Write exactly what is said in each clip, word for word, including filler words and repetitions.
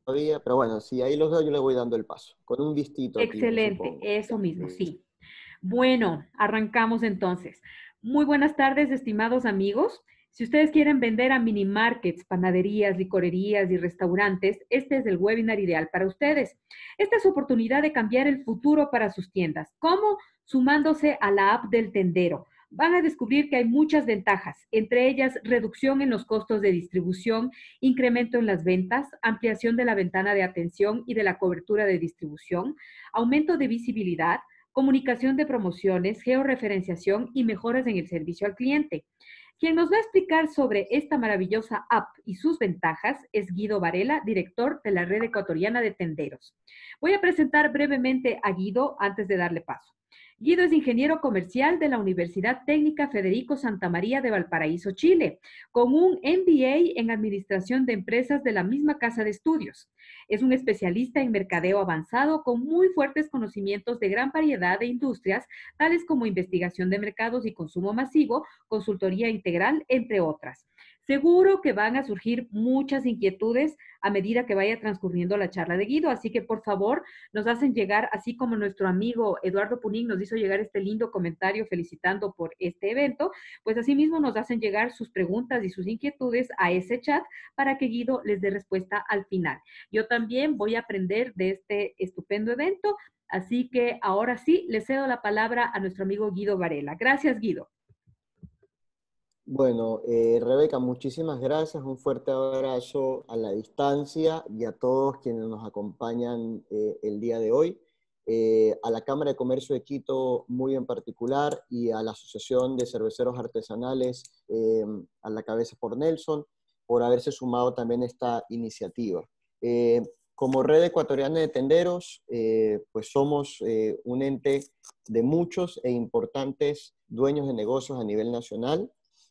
todavía, pero bueno, si ahí los veo, yo le voy dando el paso, con un vistito aquí, me Excelente, supongo. eso mismo, Sí. sí. Bueno, arrancamos entonces. Muy buenas tardes, estimados amigos. Si ustedes quieren vender a mini markets, panaderías, licorerías y restaurantes, este es el webinar ideal para ustedes. Esta es su oportunidad de cambiar el futuro para sus tiendas. ¿Cómo? Sumándose a la app del tendero. Van a descubrir que hay muchas ventajas, entre ellas reducción en los costos de distribución, incremento en las ventas, ampliación de la ventana de atención y de la cobertura de distribución, aumento de visibilidad, comunicación de promociones, georreferenciación y mejoras en el servicio al cliente. Quien nos va a explicar sobre esta maravillosa app y sus ventajas es Guido Varela, director de la Red Ecuatoriana de Tenderos. Voy a presentar brevemente a Guido antes de darle paso. Guido es ingeniero comercial de la Universidad Técnica Federico Santa María de Valparaíso, Chile, con un M B A en Administración de Empresas de la misma casa de estudios. Es un especialista en mercadeo avanzado con muy fuertes conocimientos de gran variedad de industrias, tales como investigación de mercados y consumo masivo, consultoría integral, entre otras. Seguro que van a surgir muchas inquietudes a medida que vaya transcurriendo la charla de Guido, así que por favor nos hacen llegar, así como nuestro amigo Eduardo Punín nos hizo llegar este lindo comentario felicitando por este evento, pues asimismo nos hacen llegar sus preguntas y sus inquietudes a ese chat para que Guido les dé respuesta al final. Yo también voy a aprender de este estupendo evento, así que ahora sí le cedo la palabra a nuestro amigo Guido Varela. Gracias, Guido. Bueno, eh, Rebeca, muchísimas gracias, un fuerte abrazo a la distancia y a todos quienes nos acompañan eh, el día de hoy, eh, a la Cámara de Comercio de Quito muy en particular y a la Asociación de Cerveceros Artesanales eh, a la cabeza por Nelson, por haberse sumado también a esta iniciativa. Eh, como Red Ecuatoriana de Tenderos, eh, pues somos eh, un ente de muchos e importantes dueños de negocios a nivel nacional.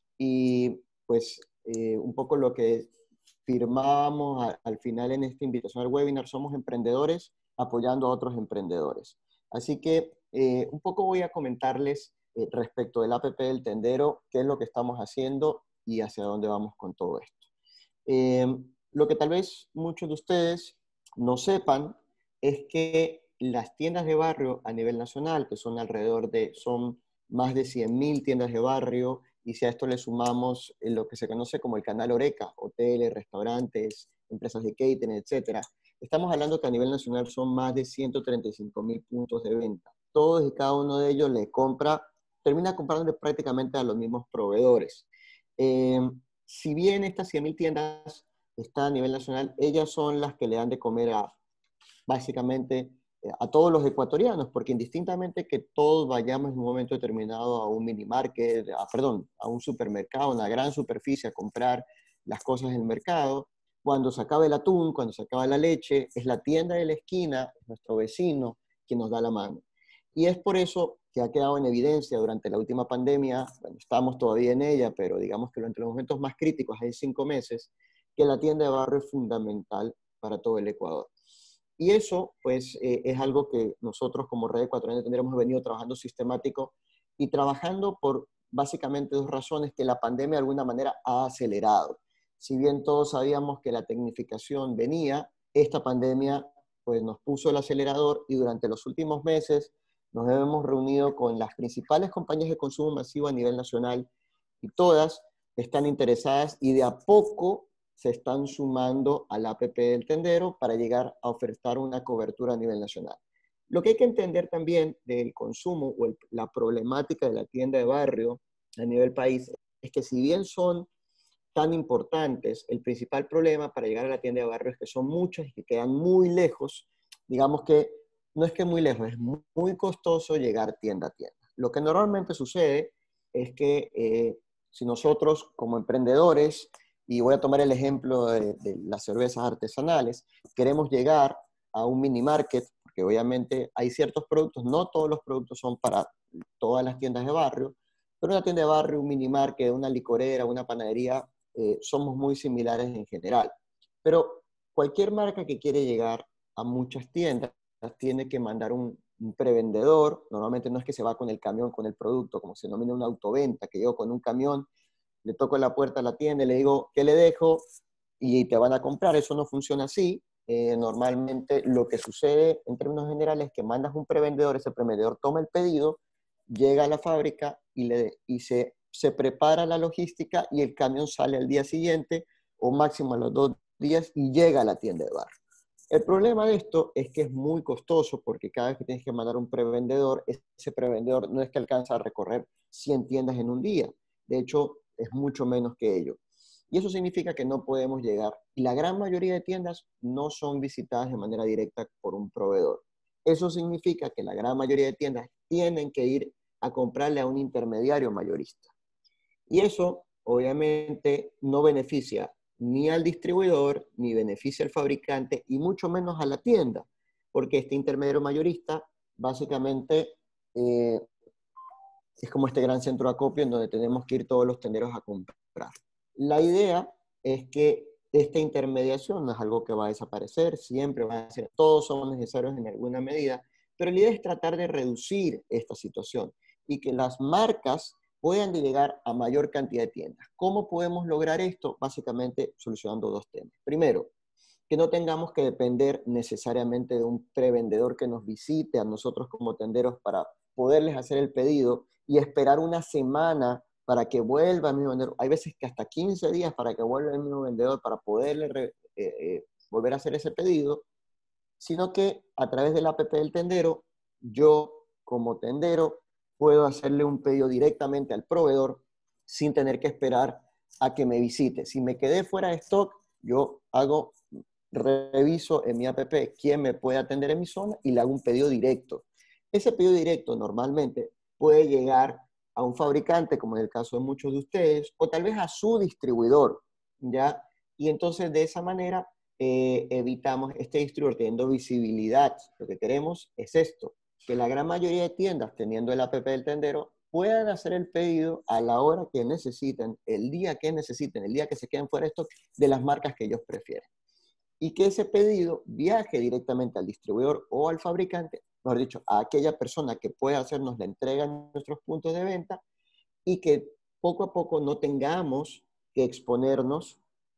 Y pues eh, un poco lo que firmábamos a, al final en esta invitación al webinar, somos emprendedores apoyando a otros emprendedores. Así que eh, un poco voy a comentarles eh, respecto del A P P del Tendero, qué es lo que estamos haciendo y hacia dónde vamos con todo esto. Eh, lo que tal vez muchos de ustedes no sepan es que las tiendas de barrio a nivel nacional, que son alrededor de, son más de cien mil tiendas de barrio, y si a esto le sumamos lo que se conoce como el canal Oreca, hoteles, restaurantes, empresas de catering, etcétera, estamos hablando que a nivel nacional son más de ciento treinta y cinco mil puntos de venta. Todos y cada uno de ellos le compra, termina comprándole prácticamente a los mismos proveedores. Eh, si bien estas cien mil tiendas están a nivel nacional, ellas son las que le dan de comer a, básicamente, a todos los ecuatorianos, porque indistintamente que todos vayamos en un momento determinado a un mini market, a, perdón, a un supermercado, una gran superficie a comprar las cosas del mercado, cuando se acaba el atún, cuando se acaba la leche, es la tienda de la esquina, es nuestro vecino quien nos da la mano. Y es por eso que ha quedado en evidencia durante la última pandemia, bueno, estamos todavía en ella, pero digamos que durante los momentos más críticos, hay cinco meses, que la tienda de barrio es fundamental para todo el Ecuador. Y eso, pues, eh, es algo que nosotros como Red Ecuatoriana de Tenderos hemos venido trabajando sistemático y trabajando por básicamente dos razones que la pandemia de alguna manera ha acelerado. Si bien todos sabíamos que la tecnificación venía, esta pandemia pues nos puso el acelerador y durante los últimos meses nos hemos reunido con las principales compañías de consumo masivo a nivel nacional y todas están interesadas y de a poco se están sumando al A P P del Tendero para llegar a ofertar una cobertura a nivel nacional. Lo que hay que entender también del consumo o el, la problemática de la tienda de barrio a nivel país es que si bien son tan importantes, el principal problema para llegar a la tienda de barrio es que son muchas y que quedan muy lejos. Digamos que no es que muy lejos, es muy, muy costoso llegar tienda a tienda. Lo que normalmente sucede es que eh, si nosotros como emprendedores, y voy a tomar el ejemplo de, de las cervezas artesanales, queremos llegar a un mini market, porque obviamente hay ciertos productos, no todos los productos son para todas las tiendas de barrio, pero una tienda de barrio, un mini market, una licorera, una panadería, eh, somos muy similares en general. Pero cualquier marca que quiere llegar a muchas tiendas tiene que mandar un, un prevendedor. Normalmente no es que se va con el camión, con el producto, como se denomina una autoventa, que llego con un camión, le toco la puerta a la tienda y le digo, ¿qué le dejo? Y te van a comprar. Eso no funciona así. eh, normalmente lo que sucede en términos generales es que mandas un prevendedor, ese prevendedor toma el pedido, llega a la fábrica y, le, y se, se prepara la logística y el camión sale al día siguiente o máximo a los dos días y llega a la tienda de barrio. El problema de esto es que es muy costoso porque cada vez que tienes que mandar un prevendedor, ese prevendedor no es que alcanza a recorrer cien tiendas en un día. De hecho, es mucho menos que ello. Y eso significa que no podemos llegar. Y la gran mayoría de tiendas no son visitadas de manera directa por un proveedor. Eso significa que la gran mayoría de tiendas tienen que ir a comprarle a un intermediario mayorista. Y eso, obviamente, no beneficia ni al distribuidor, ni beneficia al fabricante, y mucho menos a la tienda, porque este intermediario mayorista, básicamente, eh, es como este gran centro de acopio en donde tenemos que ir todos los tenderos a comprar. La idea es que esta intermediación no es algo que va a desaparecer, siempre va a ser, todos somos necesarios en alguna medida, pero la idea es tratar de reducir esta situación y que las marcas puedan llegar a mayor cantidad de tiendas. ¿Cómo podemos lograr esto? Básicamente solucionando dos temas. Primero, que no tengamos que depender necesariamente de un prevendedor que nos visite a nosotros como tenderos para poderles hacer el pedido y esperar una semana para que vuelva el mismo vendedor. Hay veces que hasta quince días para que vuelva el mismo vendedor para poderle re, eh, eh, volver a hacer ese pedido, sino que a través del app del tendero, yo como tendero puedo hacerle un pedido directamente al proveedor sin tener que esperar a que me visite. Si me quedé fuera de stock, yo hago, reviso en mi app quién me puede atender en mi zona y le hago un pedido directo. Ese pedido directo normalmente puede llegar a un fabricante, como en el caso de muchos de ustedes, o tal vez a su distribuidor, ¿ya? Y entonces de esa manera eh, evitamos este distribuidor teniendo visibilidad. Lo que queremos es esto, que la gran mayoría de tiendas, teniendo el app del tendero, puedan hacer el pedido a la hora que necesiten, el día que necesiten, el día que se queden fuera de stock, de las marcas que ellos prefieren. Y que ese pedido viaje directamente al distribuidor o al fabricante, mejor dicho, a aquella persona que pueda hacernos la entrega en nuestros puntos de venta y que poco a poco no tengamos que exponernos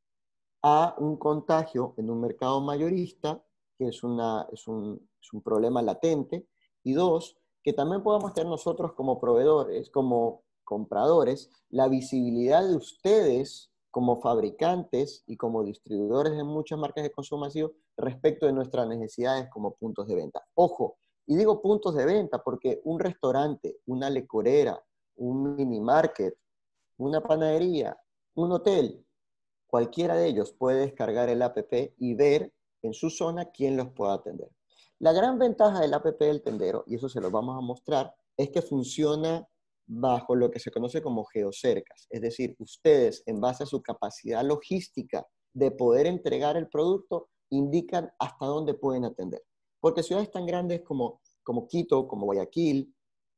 a un contagio en un mercado mayorista, que es, una, es, un, es un problema latente, y dos, que también podamos tener nosotros como proveedores, como compradores, la visibilidad de ustedes como fabricantes y como distribuidores de muchas marcas de consumo masivo respecto de nuestras necesidades como puntos de venta. Ojo, y digo puntos de venta porque un restaurante, una licorera, un mini market, una panadería, un hotel, cualquiera de ellos puede descargar el app y ver en su zona quién los puede atender. La gran ventaja del app del tendero, y eso se lo vamos a mostrar, es que funciona bajo lo que se conoce como geocercas. Es decir, ustedes, en base a su capacidad logística de poder entregar el producto, indican hasta dónde pueden atender. Porque ciudades tan grandes como, como Quito, como Guayaquil,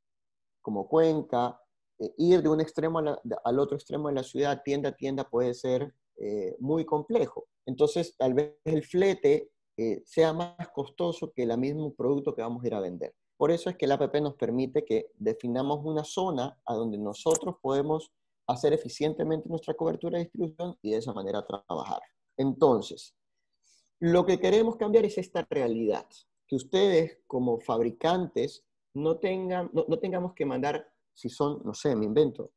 como Cuenca, eh, ir de un extremo a la, de, al otro extremo de la ciudad, tienda a tienda, puede ser eh, muy complejo. Entonces, tal vez el flete eh, sea más costoso que el mismo producto que vamos a ir a vender. Por eso es que el app nos permite que definamos una zona a donde nosotros podemos hacer eficientemente nuestra cobertura de distribución y de esa manera trabajar. Entonces, lo que queremos cambiar es esta realidad, que ustedes como fabricantes no, tengan, no, no tengamos que mandar, si son, no sé, me invento,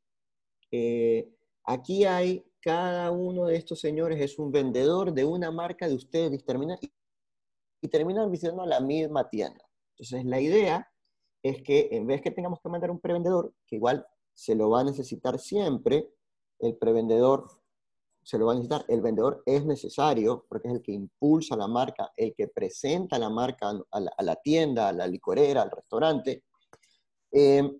eh, aquí hay, cada uno de estos señores es un vendedor de una marca de ustedes y, termina, y, y terminan visitando a la misma tienda. Entonces la idea es que en vez que tengamos que mandar un prevendedor, que igual se lo va a necesitar siempre, el prevendedor se lo va a necesitar. El vendedor es necesario porque es el que impulsa la marca, el que presenta la marca a la, a la tienda, a la licorera, al restaurante. Eh,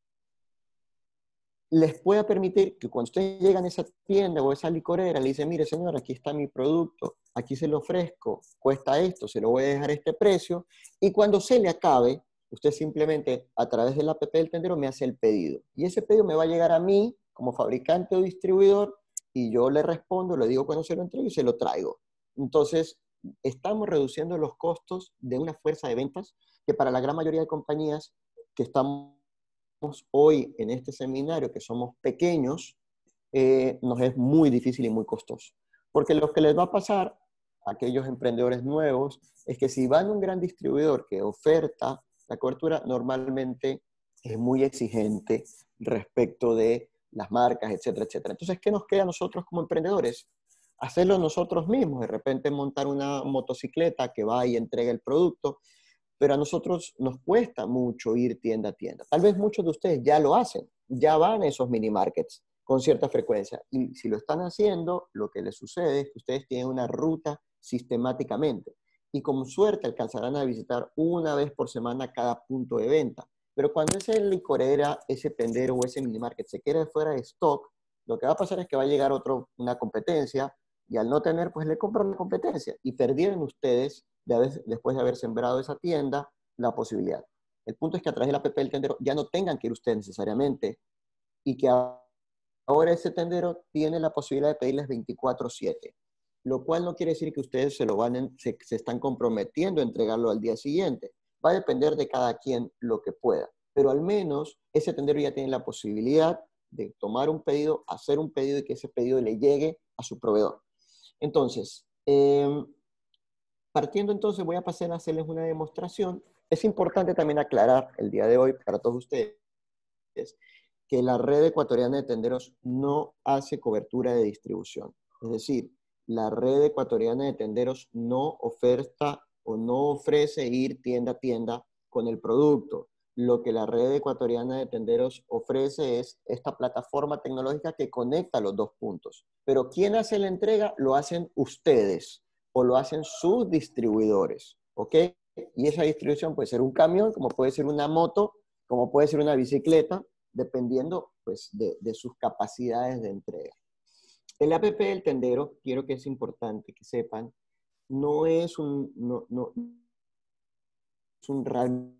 les pueda permitir que cuando ustedes llegan a esa tienda o a esa licorera, le dicen, mire señor, aquí está mi producto, aquí se lo ofrezco, cuesta esto, se lo voy a dejar a este precio, y cuando se le acabe, usted simplemente a través del app del tendero me hace el pedido. Y ese pedido me va a llegar a mí como fabricante o distribuidor y yo le respondo, le digo cuando se lo entrego y se lo traigo. Entonces, estamos reduciendo los costos de una fuerza de ventas que para la gran mayoría de compañías que estamos hoy en este seminario, que somos pequeños, eh, nos es muy difícil y muy costoso. Porque lo que les va a pasar a aquellos emprendedores nuevos es que si van a un gran distribuidor que oferta la cobertura, normalmente es muy exigente respecto de las marcas, etcétera, etcétera. Entonces, ¿qué nos queda a nosotros como emprendedores? Hacerlo nosotros mismos, de repente montar una motocicleta que va y entrega el producto, pero a nosotros nos cuesta mucho ir tienda a tienda. Tal vez muchos de ustedes ya lo hacen, ya van a esos mini markets con cierta frecuencia. Y si lo están haciendo, lo que les sucede es que ustedes tienen una ruta sistemáticamente. Y con suerte alcanzarán a visitar una vez por semana cada punto de venta. Pero cuando ese licorera, ese tendero o ese mini market se quede fuera de stock, lo que va a pasar es que va a llegar otro, una competencia, y al no tener, pues le compran la competencia. Y perdieron ustedes, de haber, después de haber sembrado esa tienda, la posibilidad. El punto es que a través de la app del tendero ya no tengan que ir ustedes necesariamente, y que ahora ese tendero tiene la posibilidad de pedirles veinticuatro siete, lo cual no quiere decir que ustedes se, lo van en, se, se están comprometiendo a entregarlo al día siguiente. Va a depender de cada quien lo que pueda. Pero al menos ese tendero ya tiene la posibilidad de tomar un pedido, hacer un pedido y que ese pedido le llegue a su proveedor. Entonces, eh, partiendo entonces, voy a pasar a hacerles una demostración. Es importante también aclarar el día de hoy para todos ustedes que la red ecuatoriana de tenderos no hace cobertura de distribución. Es decir, la red ecuatoriana de tenderos no oferta o no ofrece ir tienda a tienda con el producto. Lo que la red ecuatoriana de tenderos ofrece es esta plataforma tecnológica que conecta los dos puntos. Pero ¿quién hace la entrega? Lo hacen ustedes o lo hacen sus distribuidores, ¿ok? Y esa distribución puede ser un camión, como puede ser una moto, como puede ser una bicicleta, dependiendo pues, de, de sus capacidades de entrega. El app del tendero, quiero que es importante que sepan, no es un, no, no, es un real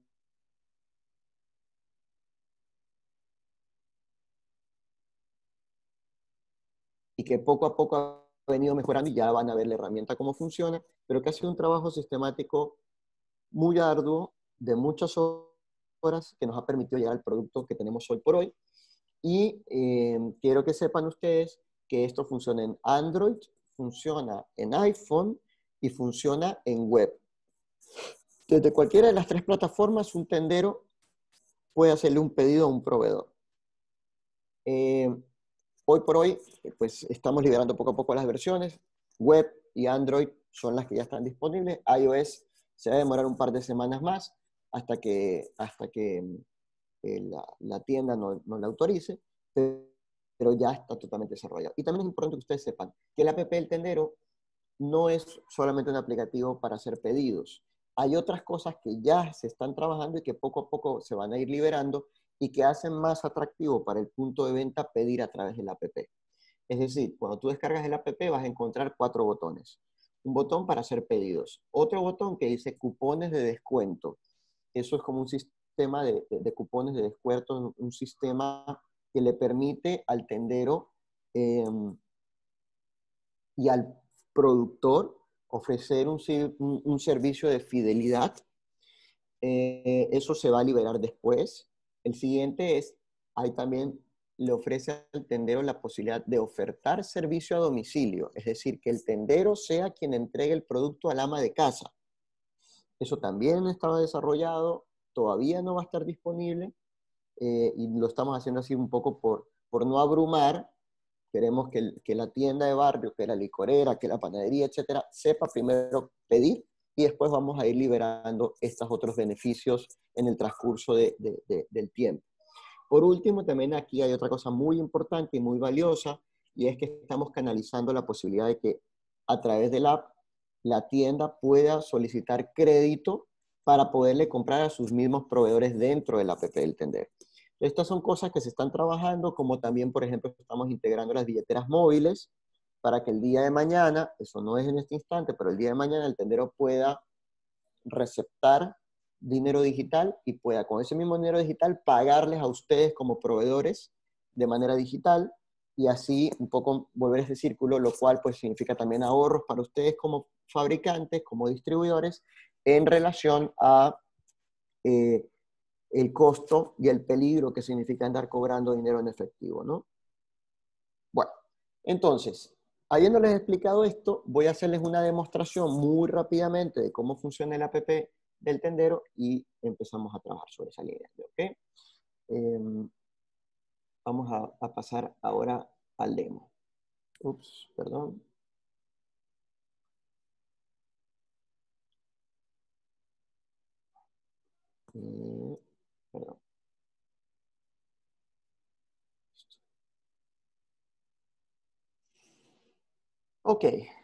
y que poco a poco ha venido mejorando y ya van a ver la herramienta cómo funciona, pero que ha sido un trabajo sistemático muy arduo, de muchas horas, que nos ha permitido llegar al producto que tenemos hoy por hoy. Y eh, quiero que sepan ustedes que esto funciona en Android, funciona en iPhone y funciona en web. Desde cualquiera de las tres plataformas, un tendero puede hacerle un pedido a un proveedor. Eh, hoy por hoy, pues estamos liberando poco a poco las versiones. Web y Android son las que ya están disponibles. iOS se va a demorar un par de semanas más hasta que, hasta que eh, la, la tienda no, no la autorice, pero, pero ya está totalmente desarrollado. Y también es importante que ustedes sepan que el app del tendero no es solamente un aplicativo para hacer pedidos. Hay otras cosas que ya se están trabajando y que poco a poco se van a ir liberando y que hacen más atractivo para el punto de venta pedir a través del app. Es decir, cuando tú descargas el app vas a encontrar cuatro botones. Un botón para hacer pedidos. Otro botón que dice cupones de descuento. Eso es como un sistema de, de, de cupones de descuento, un sistema que le permite al tendero eh, y al productor ofrecer un, un, un servicio de fidelidad. Eh, eso se va a liberar después. El siguiente es, ahí también le ofrece al tendero la posibilidad de ofertar servicio a domicilio, es decir, que el tendero sea quien entregue el producto al ama de casa. Eso también estaba desarrollado, todavía no va a estar disponible, eh, y lo estamos haciendo así un poco por, por no abrumar. Queremos que, el, que la tienda de barrio, que la licorera, que la panadería, etcétera, sepa primero pedir y después vamos a ir liberando estos otros beneficios en el transcurso de, de, de, del tiempo. Por último, también aquí hay otra cosa muy importante y muy valiosa, y es que estamos canalizando la posibilidad de que a través del app la tienda pueda solicitar crédito para poderle comprar a sus mismos proveedores dentro del app del tendero. Estas son cosas que se están trabajando, como también, por ejemplo, estamos integrando las billeteras móviles para que el día de mañana, eso no es en este instante, pero el día de mañana el tendero pueda receptar dinero digital y pueda con ese mismo dinero digital pagarles a ustedes como proveedores de manera digital y así un poco volver ese círculo, lo cual pues significa también ahorros para ustedes como fabricantes, como distribuidores, en relación a eh, el costo y el peligro que significa andar cobrando dinero en efectivo, ¿no? Bueno, entonces, habiéndoles explicado esto, voy a hacerles una demostración muy rápidamente de cómo funciona el app del tendero y empezamos a trabajar sobre esa línea. ¿Ok? Eh, vamos a, a pasar ahora al demo. Ups, perdón. Eh, perdón. Ok,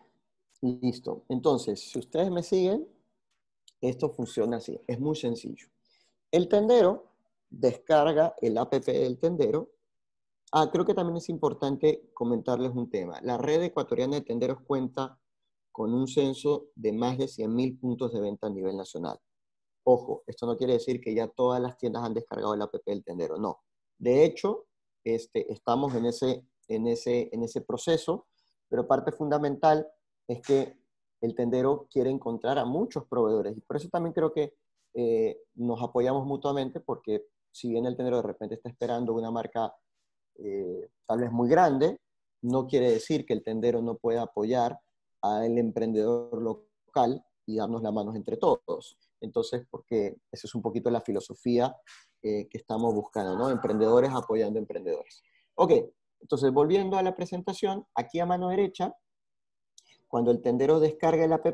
listo. Entonces, si ustedes me siguen, esto funciona así. Es muy sencillo. El tendero descarga el app del tendero. Ah, creo que también es importante comentarles un tema. La red ecuatoriana de tenderos cuenta con un censo de más de cien mil puntos de venta a nivel nacional. Ojo, esto no quiere decir que ya todas las tiendas han descargado el app del tendero, no. De hecho, este, estamos en ese, en, ese, en ese proceso, pero parte fundamental es que el tendero quiere encontrar a muchos proveedores y por eso también creo que eh, nos apoyamos mutuamente porque si bien el tendero de repente está esperando una marca eh, tal vez muy grande, no quiere decir que el tendero no pueda apoyar al emprendedor local y darnos las manos entre todos. Entonces, porque esa es un poquito la filosofía eh, que estamos buscando, ¿no? Emprendedores apoyando emprendedores. Ok, entonces volviendo a la presentación, aquí a mano derecha, cuando el tendero descarga el app,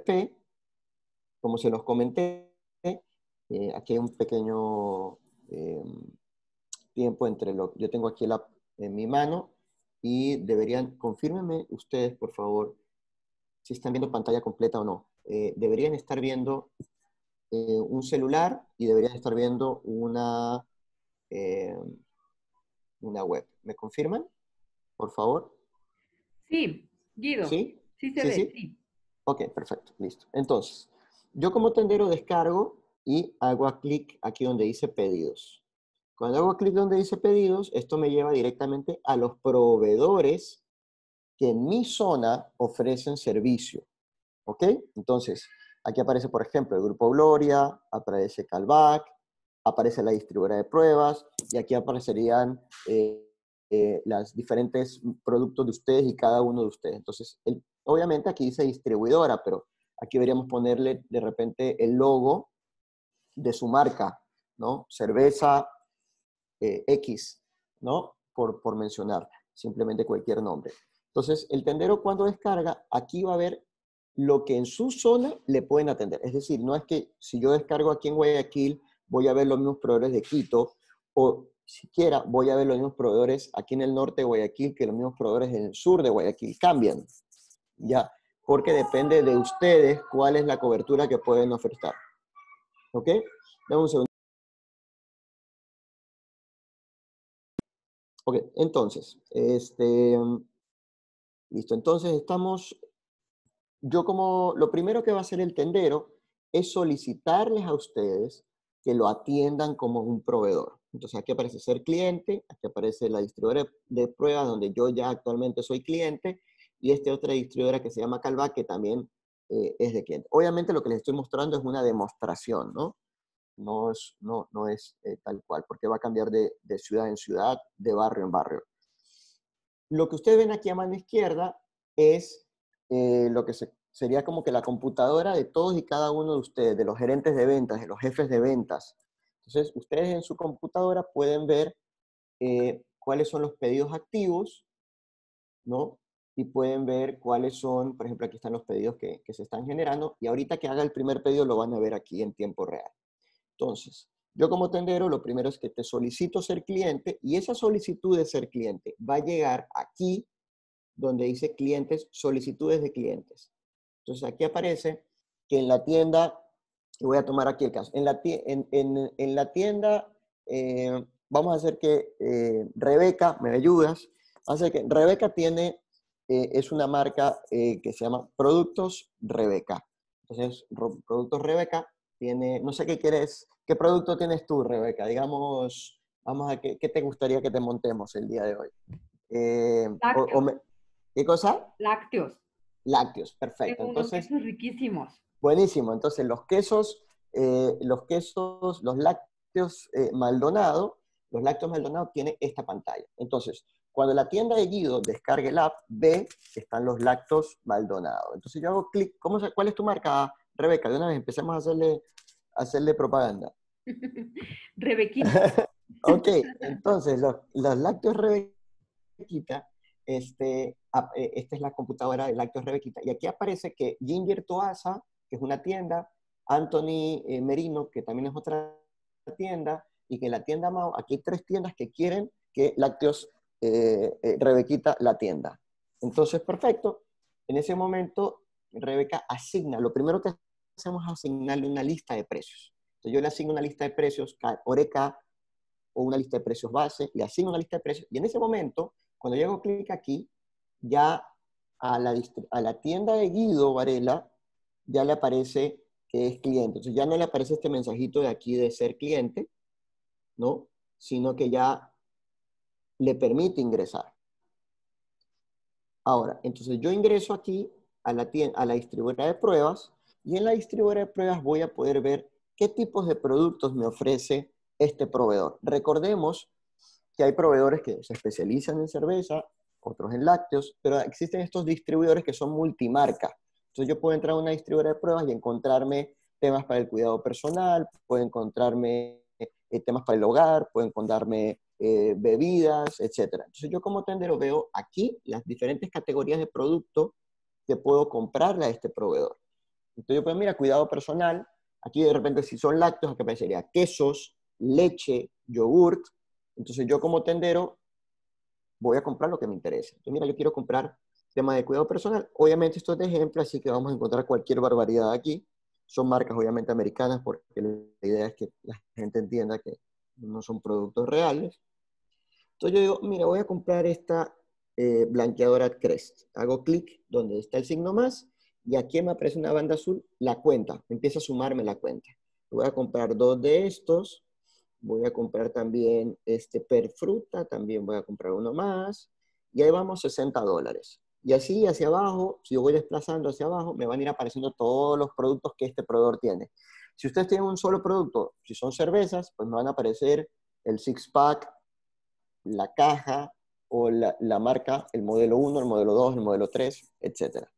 como se los comenté, eh, aquí hay un pequeño eh, tiempo entre lo yo tengo aquí el app en mi mano y deberían, confírmenme ustedes, por favor, si están viendo pantalla completa o no. Eh, deberían estar viendo eh, un celular y deberían estar viendo una, eh, una web. ¿Me confirman, por favor? Sí, Guido, ¿Sí? sí se ¿Sí, ve, sí? sí. Ok, perfecto, listo. Entonces, yo como tendero descargo y hago a clic aquí donde dice pedidos. Cuando hago clic donde dice pedidos, esto me lleva directamente a los proveedores que en mi zona ofrecen servicio. ¿Ok? Entonces, aquí aparece, por ejemplo, el Grupo Gloria, aparece Calvac, aparece la distribuidora de pruebas, y aquí aparecerían eh, eh, los diferentes productos de ustedes y cada uno de ustedes. Entonces, el, obviamente aquí dice distribuidora, pero aquí deberíamos ponerle de repente el logo de su marca, ¿no? Cerveza eh, X, ¿no? Por, por mencionar simplemente cualquier nombre. Entonces, el tendero cuando descarga, aquí va a ver lo que en su zona le pueden atender. Es decir, no es que si yo descargo aquí en Guayaquil, voy a ver los mismos proveedores de Quito, o siquiera voy a ver los mismos proveedores aquí en el norte de Guayaquil que los mismos proveedores en el sur de Guayaquil. Cambian, ¿ya? Porque depende de ustedes cuál es la cobertura que pueden ofertar. ¿Ok? Dame un segundo. Ok, entonces, este, listo. Entonces estamos, yo como, lo primero que va a hacer el tendero es solicitarles a ustedes que lo atiendan como un proveedor. Entonces aquí aparece ser cliente, aquí aparece la distribuidora de pruebas donde yo ya actualmente soy cliente y esta otra distribuidora que se llama Calva que también eh, es de cliente. Obviamente lo que les estoy mostrando es una demostración, ¿no? No es, no, no es eh, tal cual, porque va a cambiar de, de ciudad en ciudad, de barrio en barrio. Lo que ustedes ven aquí a mano izquierda es eh, lo que se, sería como que la computadora de todos y cada uno de ustedes, de los gerentes de ventas, de los jefes de ventas. Entonces, ustedes en su computadora pueden ver eh, cuáles son los pedidos activos, ¿no? Y pueden ver cuáles son, por ejemplo, aquí están los pedidos que, que se están generando, y ahorita que haga el primer pedido lo van a ver aquí en tiempo real. Entonces, yo como tendero, lo primero es que te solicito ser cliente, y esa solicitud de ser cliente va a llegar aquí donde dice clientes, solicitudes de clientes. Entonces aquí aparece que en la tienda, y voy a tomar aquí el caso, en la, en, en, en la tienda, eh, vamos a hacer que eh, Rebeca, ¿me ayudas? Vamos a hacer que Rebeca tiene, eh, es una marca eh, que se llama Productos Rebeca. Entonces, Productos Rebeca tiene, no sé qué quieres, ¿qué producto tienes tú, Rebeca? Digamos, vamos a, ¿qué, qué te gustaría que te montemos el día de hoy? Eh, o, o Lácteos, me, ¿Qué cosa? lácteos. Lácteos, perfecto. Tengo unos Entonces, quesos riquísimos. buenísimo. Entonces, los quesos, eh, los quesos, los lácteos eh, Maldonado, los lácteos Maldonado tiene esta pantalla. Entonces, Cuando la tienda de Guido descargue el app, ve que están los lácteos Maldonado. Entonces yo hago clic, ¿cómo se, ¿cuál es tu marca, Rebeca? De una vez empecemos a hacerle, a hacerle propaganda. Rebequita. Ok, entonces los, los lácteos Rebequita, este, ap- eh, esta es la computadora de lácteos Rebequita, y aquí aparece que Ginger Toasa, que es una tienda, Anthony eh, Merino, que también es otra tienda, y que la tienda Mao, aquí hay tres tiendas que quieren que lácteos eh, eh, Rebequita la tienda. Entonces, perfecto, en ese momento Rebeca asigna, lo primero que hacemos es asignarle una lista de precios. Entonces yo le asigno una lista de precios, Oreca, o una lista de precios base, le asigno una lista de precios, y en ese momento, cuando yo hago clic aquí, ya a la, a la tienda de Guido Varela, ya le aparece que es cliente. Entonces ya no le aparece este mensajito de aquí de ser cliente, ¿no? Sino que ya le permite ingresar. Ahora, entonces yo ingreso aquí a la, tienda, a la distribuidora de pruebas, y en la distribuidora de pruebas voy a poder ver qué tipos de productos me ofrece este proveedor. Recordemos que hay proveedores que se especializan en cerveza, otros en lácteos, pero existen estos distribuidores que son multimarca. Entonces yo puedo entrar a una distribuidora de pruebas y encontrarme temas para el cuidado personal, puedo encontrarme eh, temas para el hogar, puedo encontrarme eh, bebidas, etcétera. Entonces yo como tendero veo aquí las diferentes categorías de producto que puedo comprarle a este proveedor. Entonces yo puedo, mira, cuidado personal, aquí de repente si son lácteos, aquí aparecería quesos, leche, yogurt. Entonces yo como tendero voy a comprar lo que me interesa. Entonces mira, yo quiero comprar tema de cuidado personal. Obviamente esto es de ejemplo, así que vamos a encontrar cualquier barbaridad aquí. Son marcas obviamente americanas porque la idea es que la gente entienda que no son productos reales. Entonces yo digo, mira, voy a comprar esta eh, blanqueadora Crest. Hago clic donde está el signo más y aquí me aparece una banda azul, la cuenta. Empieza a sumarme la cuenta. Voy a comprar dos de estos. Voy a comprar también este Perfruta, también voy a comprar uno más. Y ahí vamos, sesenta dólares. Y así hacia abajo, si yo voy desplazando hacia abajo, me van a ir apareciendo todos los productos que este proveedor tiene. Si ustedes tienen un solo producto, si son cervezas, pues me van a aparecer el six-pack, la caja o la, la marca, el modelo uno, el modelo dos, el modelo tres, etcétera.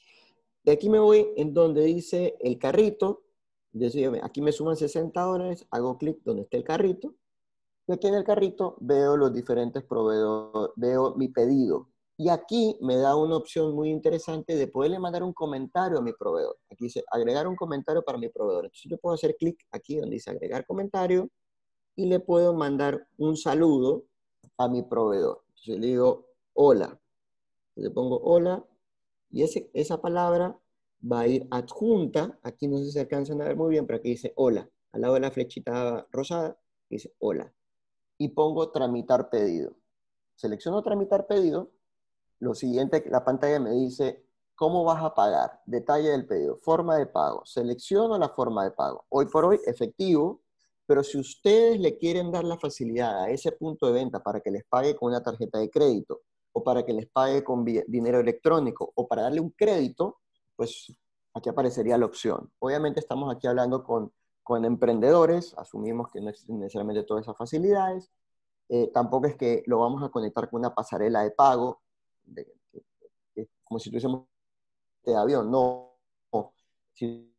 De aquí me voy en donde dice el carrito. Decía, aquí me suman sesenta dólares, hago clic donde está el carrito. Y aquí en el carrito veo los diferentes proveedores, veo mi pedido. Y aquí me da una opción muy interesante de poderle mandar un comentario a mi proveedor. Aquí dice agregar un comentario para mi proveedor. Entonces yo puedo hacer clic aquí donde dice agregar comentario y le puedo mandar un saludo a mi proveedor. Entonces le digo hola. Le pongo hola y ese, esa palabra va a ir adjunta. Aquí no sé si se alcanzan a ver muy bien, pero aquí dice hola. Al lado de la flechita rosada dice hola. Y pongo tramitar pedido. Selecciono tramitar pedido. Lo siguiente, la pantalla me dice cómo vas a pagar, detalle del pedido, forma de pago. Selecciono la forma de pago. Hoy por hoy, efectivo, pero si ustedes le quieren dar la facilidad a ese punto de venta para que les pague con una tarjeta de crédito, o para que les pague con dinero electrónico, o para darle un crédito, pues aquí aparecería la opción. Obviamente estamos aquí hablando con, con emprendedores, asumimos que no existen necesariamente todas esas facilidades. Eh, tampoco es que lo vamos a conectar con una pasarela de pago, de, de, de, como si tuviésemos de avión, no. no. Si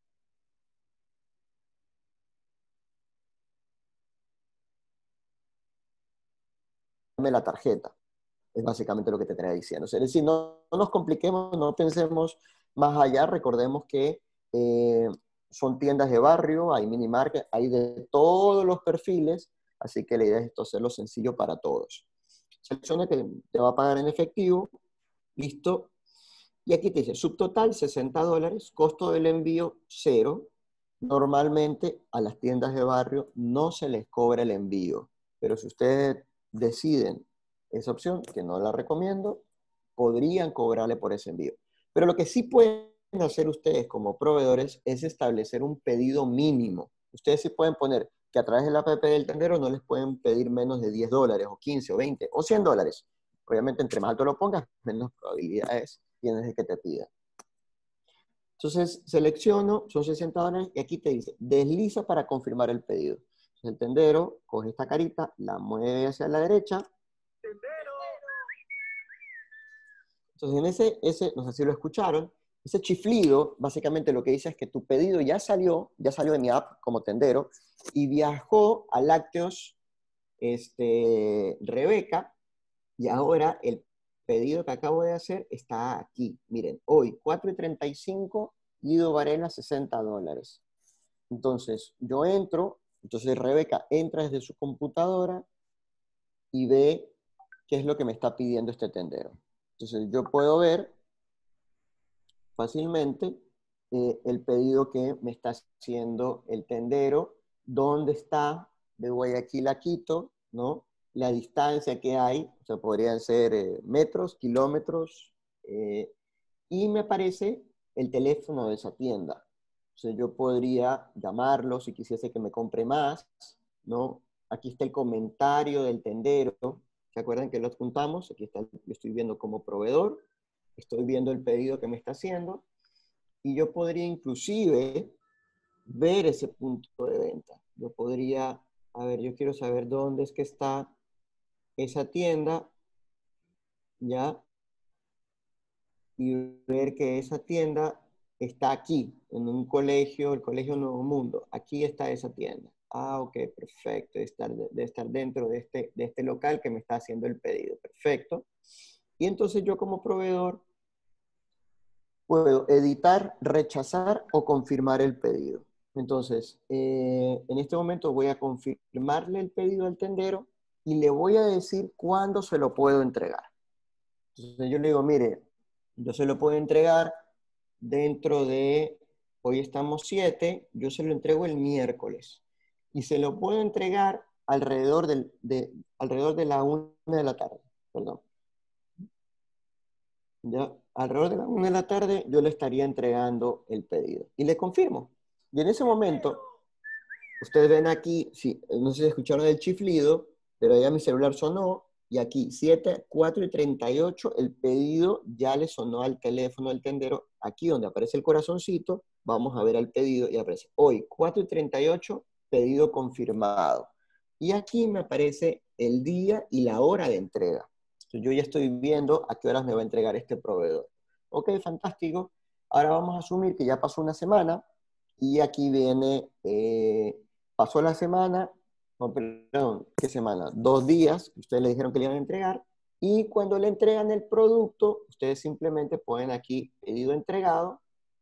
me la tarjeta, es básicamente lo que te estaría diciendo. Es decir, no, no nos compliquemos, no pensemos más allá, recordemos que eh, son tiendas de barrio, hay mini market, hay de todos los perfiles, así que la idea es esto hacerlo sencillo para todos. Selecciona que te va a pagar en efectivo, listo. Y aquí te dice, subtotal sesenta dólares, costo del envío cero. Normalmente a las tiendas de barrio no se les cobra el envío, pero si ustedes deciden esa opción, que no la recomiendo, podrían cobrarle por ese envío. Pero lo que sí pueden hacer ustedes como proveedores es establecer un pedido mínimo. Ustedes sí pueden poner que a través de la app del tendero no les pueden pedir menos de diez dólares, o quince, o veinte, o cien dólares. Obviamente, entre más alto lo pongas, menos probabilidades tienes de que te pida. Entonces, selecciono, son sesenta dólares, y aquí te dice, desliza para confirmar el pedido. Entonces, el tendero coge esta carita, la mueve hacia la derecha, Entonces, en ese, ese, no sé si lo escucharon, ese chiflido, básicamente lo que dice es que tu pedido ya salió, ya salió de mi app como tendero, y viajó a Lácteos este, Rebeca, y ahora el pedido que acabo de hacer está aquí. Miren, hoy, cuatro y treinta y cinco, Guido Varela, sesenta dólares. Entonces, yo entro, entonces Rebeca entra desde su computadora y ve qué es lo que me está pidiendo este tendero. Entonces, yo puedo ver fácilmente eh, el pedido que me está haciendo el tendero, dónde está de Guayaquil a Quito, ¿no? La distancia que hay, o sea, podrían ser eh, metros, kilómetros, eh, y me aparece el teléfono de esa tienda. O sea, yo podría llamarlo si quisiese que me compre más, ¿no? Aquí está el comentario del tendero. ¿Se acuerdan que lo adjuntamos? Aquí está, lo estoy viendo como proveedor, estoy viendo el pedido que me está haciendo, y yo podría inclusive ver ese punto de venta. Yo podría, a ver, yo quiero saber dónde es que está esa tienda, ¿ya? Y ver que esa tienda está aquí, en un colegio, el Colegio Nuevo Mundo. Aquí está esa tienda. Ah, ok, perfecto. De estar, de estar dentro de este, de este local que me está haciendo el pedido. Perfecto. Y entonces yo como proveedor puedo editar, rechazar o confirmar el pedido. Entonces, eh, en este momento voy a confirmarle el pedido al tendero y le voy a decir cuándo se lo puedo entregar. Entonces yo le digo, mire, yo se lo puedo entregar dentro de, hoy estamos siete, yo se lo entrego el miércoles. Y se lo puedo entregar alrededor, del, de, alrededor de la una de la tarde, perdón. Ya, alrededor de la una de la tarde yo le estaría entregando el pedido. Y le confirmo. Y en ese momento, ustedes ven aquí, sí, no sé si escucharon el chiflido, pero ya mi celular sonó, y aquí, siete, cuatro y treinta y ocho, el pedido ya le sonó al teléfono del tendero. Aquí donde aparece el corazoncito, vamos a ver el pedido y aparece hoy, cuatro y treinta y ocho, pedido confirmado. Y aquí me aparece el día y la hora de entrega. Entonces, yo ya estoy viendo a qué horas me va a entregar este proveedor. Ok, fantástico. Ahora vamos a asumir que ya pasó una semana y aquí viene, eh, pasó la semana, no, perdón, ¿qué semana? Dos días, que ustedes le dijeron que le iban a entregar, y cuando le entregan el producto, ustedes simplemente ponen aquí pedido entregado,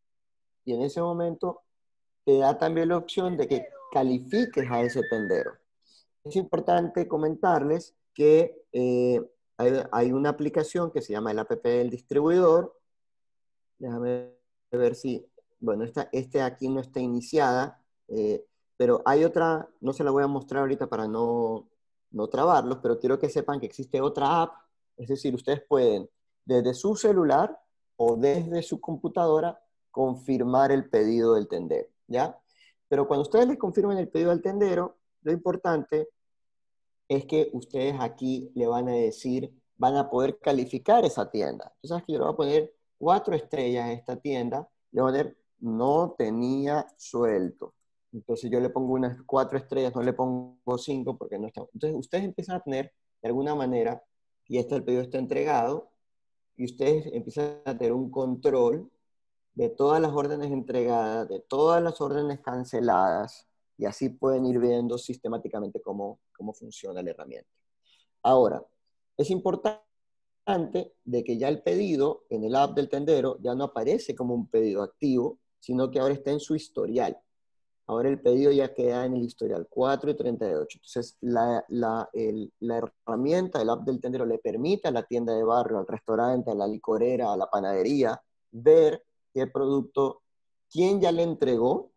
y en ese momento te da también la opción de que califiques a ese tendero. Es importante comentarles que eh, hay, hay una aplicación que se llama el app del distribuidor. Déjame ver si, bueno, esta, este aquí no está iniciada, eh, pero hay otra, no se la voy a mostrar ahorita para no, no trabarlos, pero quiero que sepan que existe otra app, es decir, ustedes pueden desde su celular o desde su computadora confirmar el pedido del tendero, ¿ya? Pero cuando ustedes les confirmen el pedido al tendero, lo importante es que ustedes aquí le van a decir, van a poder calificar esa tienda. Tú sabes que yo le voy a poner cuatro estrellas a esta tienda, le voy a poner no tenía suelto. Entonces yo le pongo unas cuatro estrellas, no le pongo cinco porque no está. Entonces ustedes empiezan a tener, de alguna manera, y este el pedido está entregado, y ustedes empiezan a tener un control de todas las órdenes entregadas, de todas las órdenes canceladas, y así pueden ir viendo sistemáticamente cómo, cómo funciona la herramienta. Ahora, es importante de que ya el pedido en el app del tendero ya no aparece como un pedido activo, sino que ahora está en su historial. Ahora el pedido ya queda en el historial cuatro y treinta y ocho. Entonces, la, la, el, la herramienta, el app del tendero, le permite a la tienda de barrio, al restaurante, a la licorera, a la panadería, ver qué producto, quién ya le entregó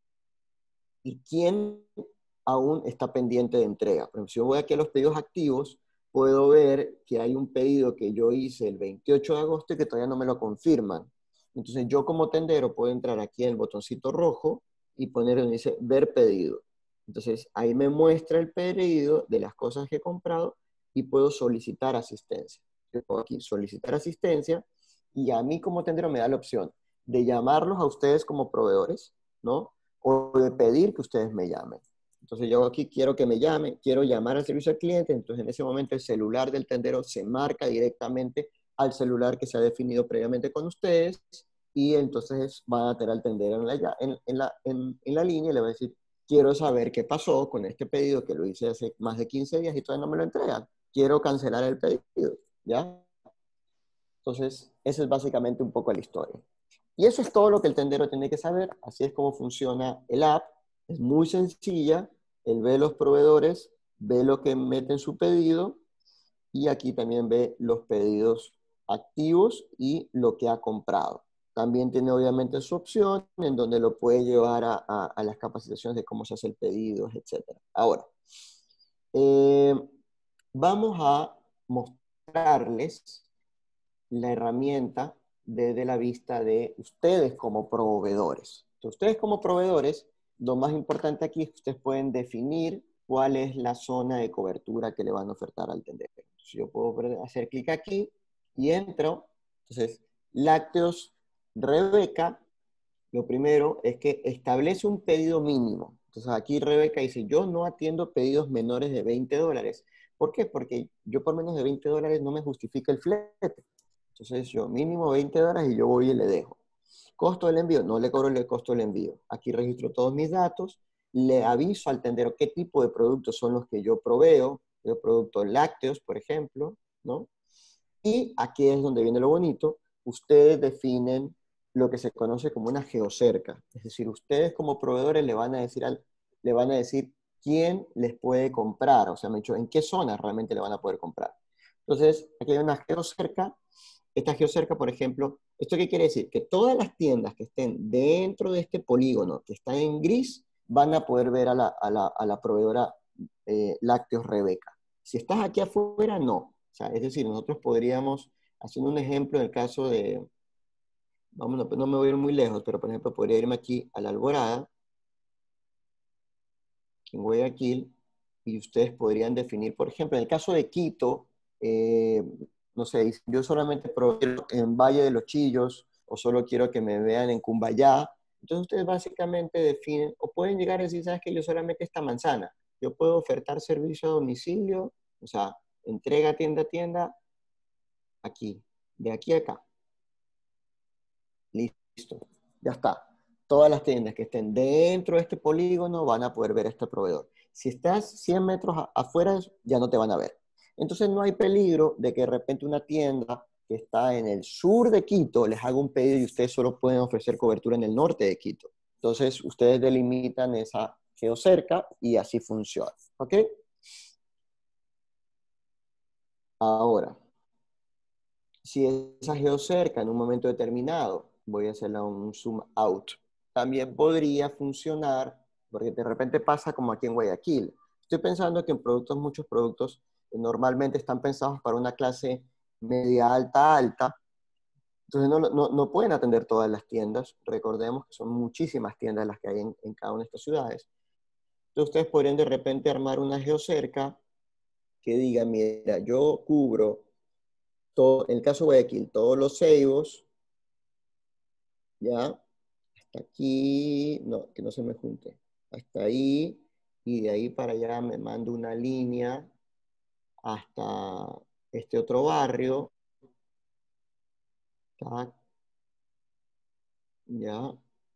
y quién aún está pendiente de entrega. Por ejemplo, si yo voy aquí a los pedidos activos, puedo ver que hay un pedido que yo hice el veintiocho de agosto y que todavía no me lo confirman. Entonces yo como tendero puedo entrar aquí en el botoncito rojo y poner donde dice ver pedido. Entonces ahí me muestra el pedido de las cosas que he comprado y puedo solicitar asistencia. Yo puedo aquí solicitar asistencia y a mí como tendero me da la opción de llamarlos a ustedes como proveedores, ¿no? O de pedir que ustedes me llamen. Entonces yo aquí quiero que me llame, quiero llamar al servicio al cliente, entonces en ese momento el celular del tendero se marca directamente al celular que se ha definido previamente con ustedes, y entonces van a tener al tendero en la, en, en la, en, en la línea y le va a decir, quiero saber qué pasó con este pedido que lo hice hace más de quince días y todavía no me lo entregan. Quiero cancelar el pedido, ¿ya? Entonces, eso es básicamente un poco la historia. Y eso es todo lo que el tendero tiene que saber. Así es como funciona el app. Es muy sencilla. Él ve los proveedores, ve lo que mete en su pedido, y aquí también ve los pedidos activos y lo que ha comprado. También tiene obviamente su opción en donde lo puede llevar a, a, a las capacitaciones de cómo se hace el pedido, etcétera. Ahora, eh, vamos a mostrarles la herramienta desde la vista de ustedes como proveedodores. Entonces, ustedes como proveedores, lo más importante aquí es que ustedes pueden definir cuál es la zona de cobertura que le van a ofertar al tendero. Entonces, yo puedo hacer clic aquí y entro. Entonces, Lácteos Rebeca, lo primero es que establece un pedido mínimo. Entonces, aquí Rebeca dice, yo no atiendo pedidos menores de veinte dólares. ¿Por qué? Porque yo por menos de veinte dólares no me justifica el flete. Entonces yo mínimo veinte dólares y yo voy y le dejo. Costo del envío, no le cobro el costo del envío. Aquí registro todos mis datos, le aviso al tendero qué tipo de productos son los que yo proveo, yo productos lácteos, por ejemplo, ¿no? Y aquí es donde viene lo bonito, ustedes definen lo que se conoce como una geocerca. Es decir, ustedes como proveedores le van a decir, al, le van a decir quién les puede comprar, o sea, me he dicho, en qué zona realmente le van a poder comprar. Entonces, aquí hay una geocerca. Esta geocerca, por ejemplo, ¿esto qué quiere decir? Que todas las tiendas que estén dentro de este polígono, que está en gris, van a poder ver a la, a la, a la proveedora eh, Lácteos Rebeca. Si estás aquí afuera, no. O sea, es decir, nosotros podríamos, haciendo un ejemplo en el caso de, vamos, no, no me voy a ir muy lejos, pero por ejemplo, podría irme aquí a la Alborada, en Guayaquil, y ustedes podrían definir, por ejemplo, en el caso de Quito, eh, no sé, yo solamente proveo en Valle de los Chillos, o solo quiero que me vean en Cumbayá. Entonces ustedes básicamente definen, o pueden llegar a decir, sabes que yo solamente esta manzana, yo puedo ofertar servicio a domicilio, o sea, entrega tienda a tienda, aquí, de aquí a acá. Listo, ya está. Todas las tiendas que estén dentro de este polígono van a poder ver a este proveedor. Si estás cien metros afuera, ya no te van a ver. Entonces no hay peligro de que de repente una tienda que está en el sur de Quito les haga un pedido y ustedes solo pueden ofrecer cobertura en el norte de Quito. Entonces ustedes delimitan esa geocerca y así funciona. ¿Ok? Ahora, si esa geocerca en un momento determinado, voy a hacerle un zoom out, también podría funcionar, porque de repente pasa como aquí en Guayaquil. Estoy pensando que en productos, muchos productos eh, normalmente están pensados para una clase media alta, alta, entonces no, no, no pueden atender todas las tiendas. Recordemos que son muchísimas tiendas las que hay en, en cada una de estas ciudades. Entonces ustedes podrían de repente armar una geocerca que diga, mira, yo cubro todo, en el caso de Guayaquil, todos los ceibos, ¿ya? Hasta aquí, no, que no se me junte. Hasta ahí, y de ahí para allá me mando una línea hasta este otro barrio, ¿tá? Ya,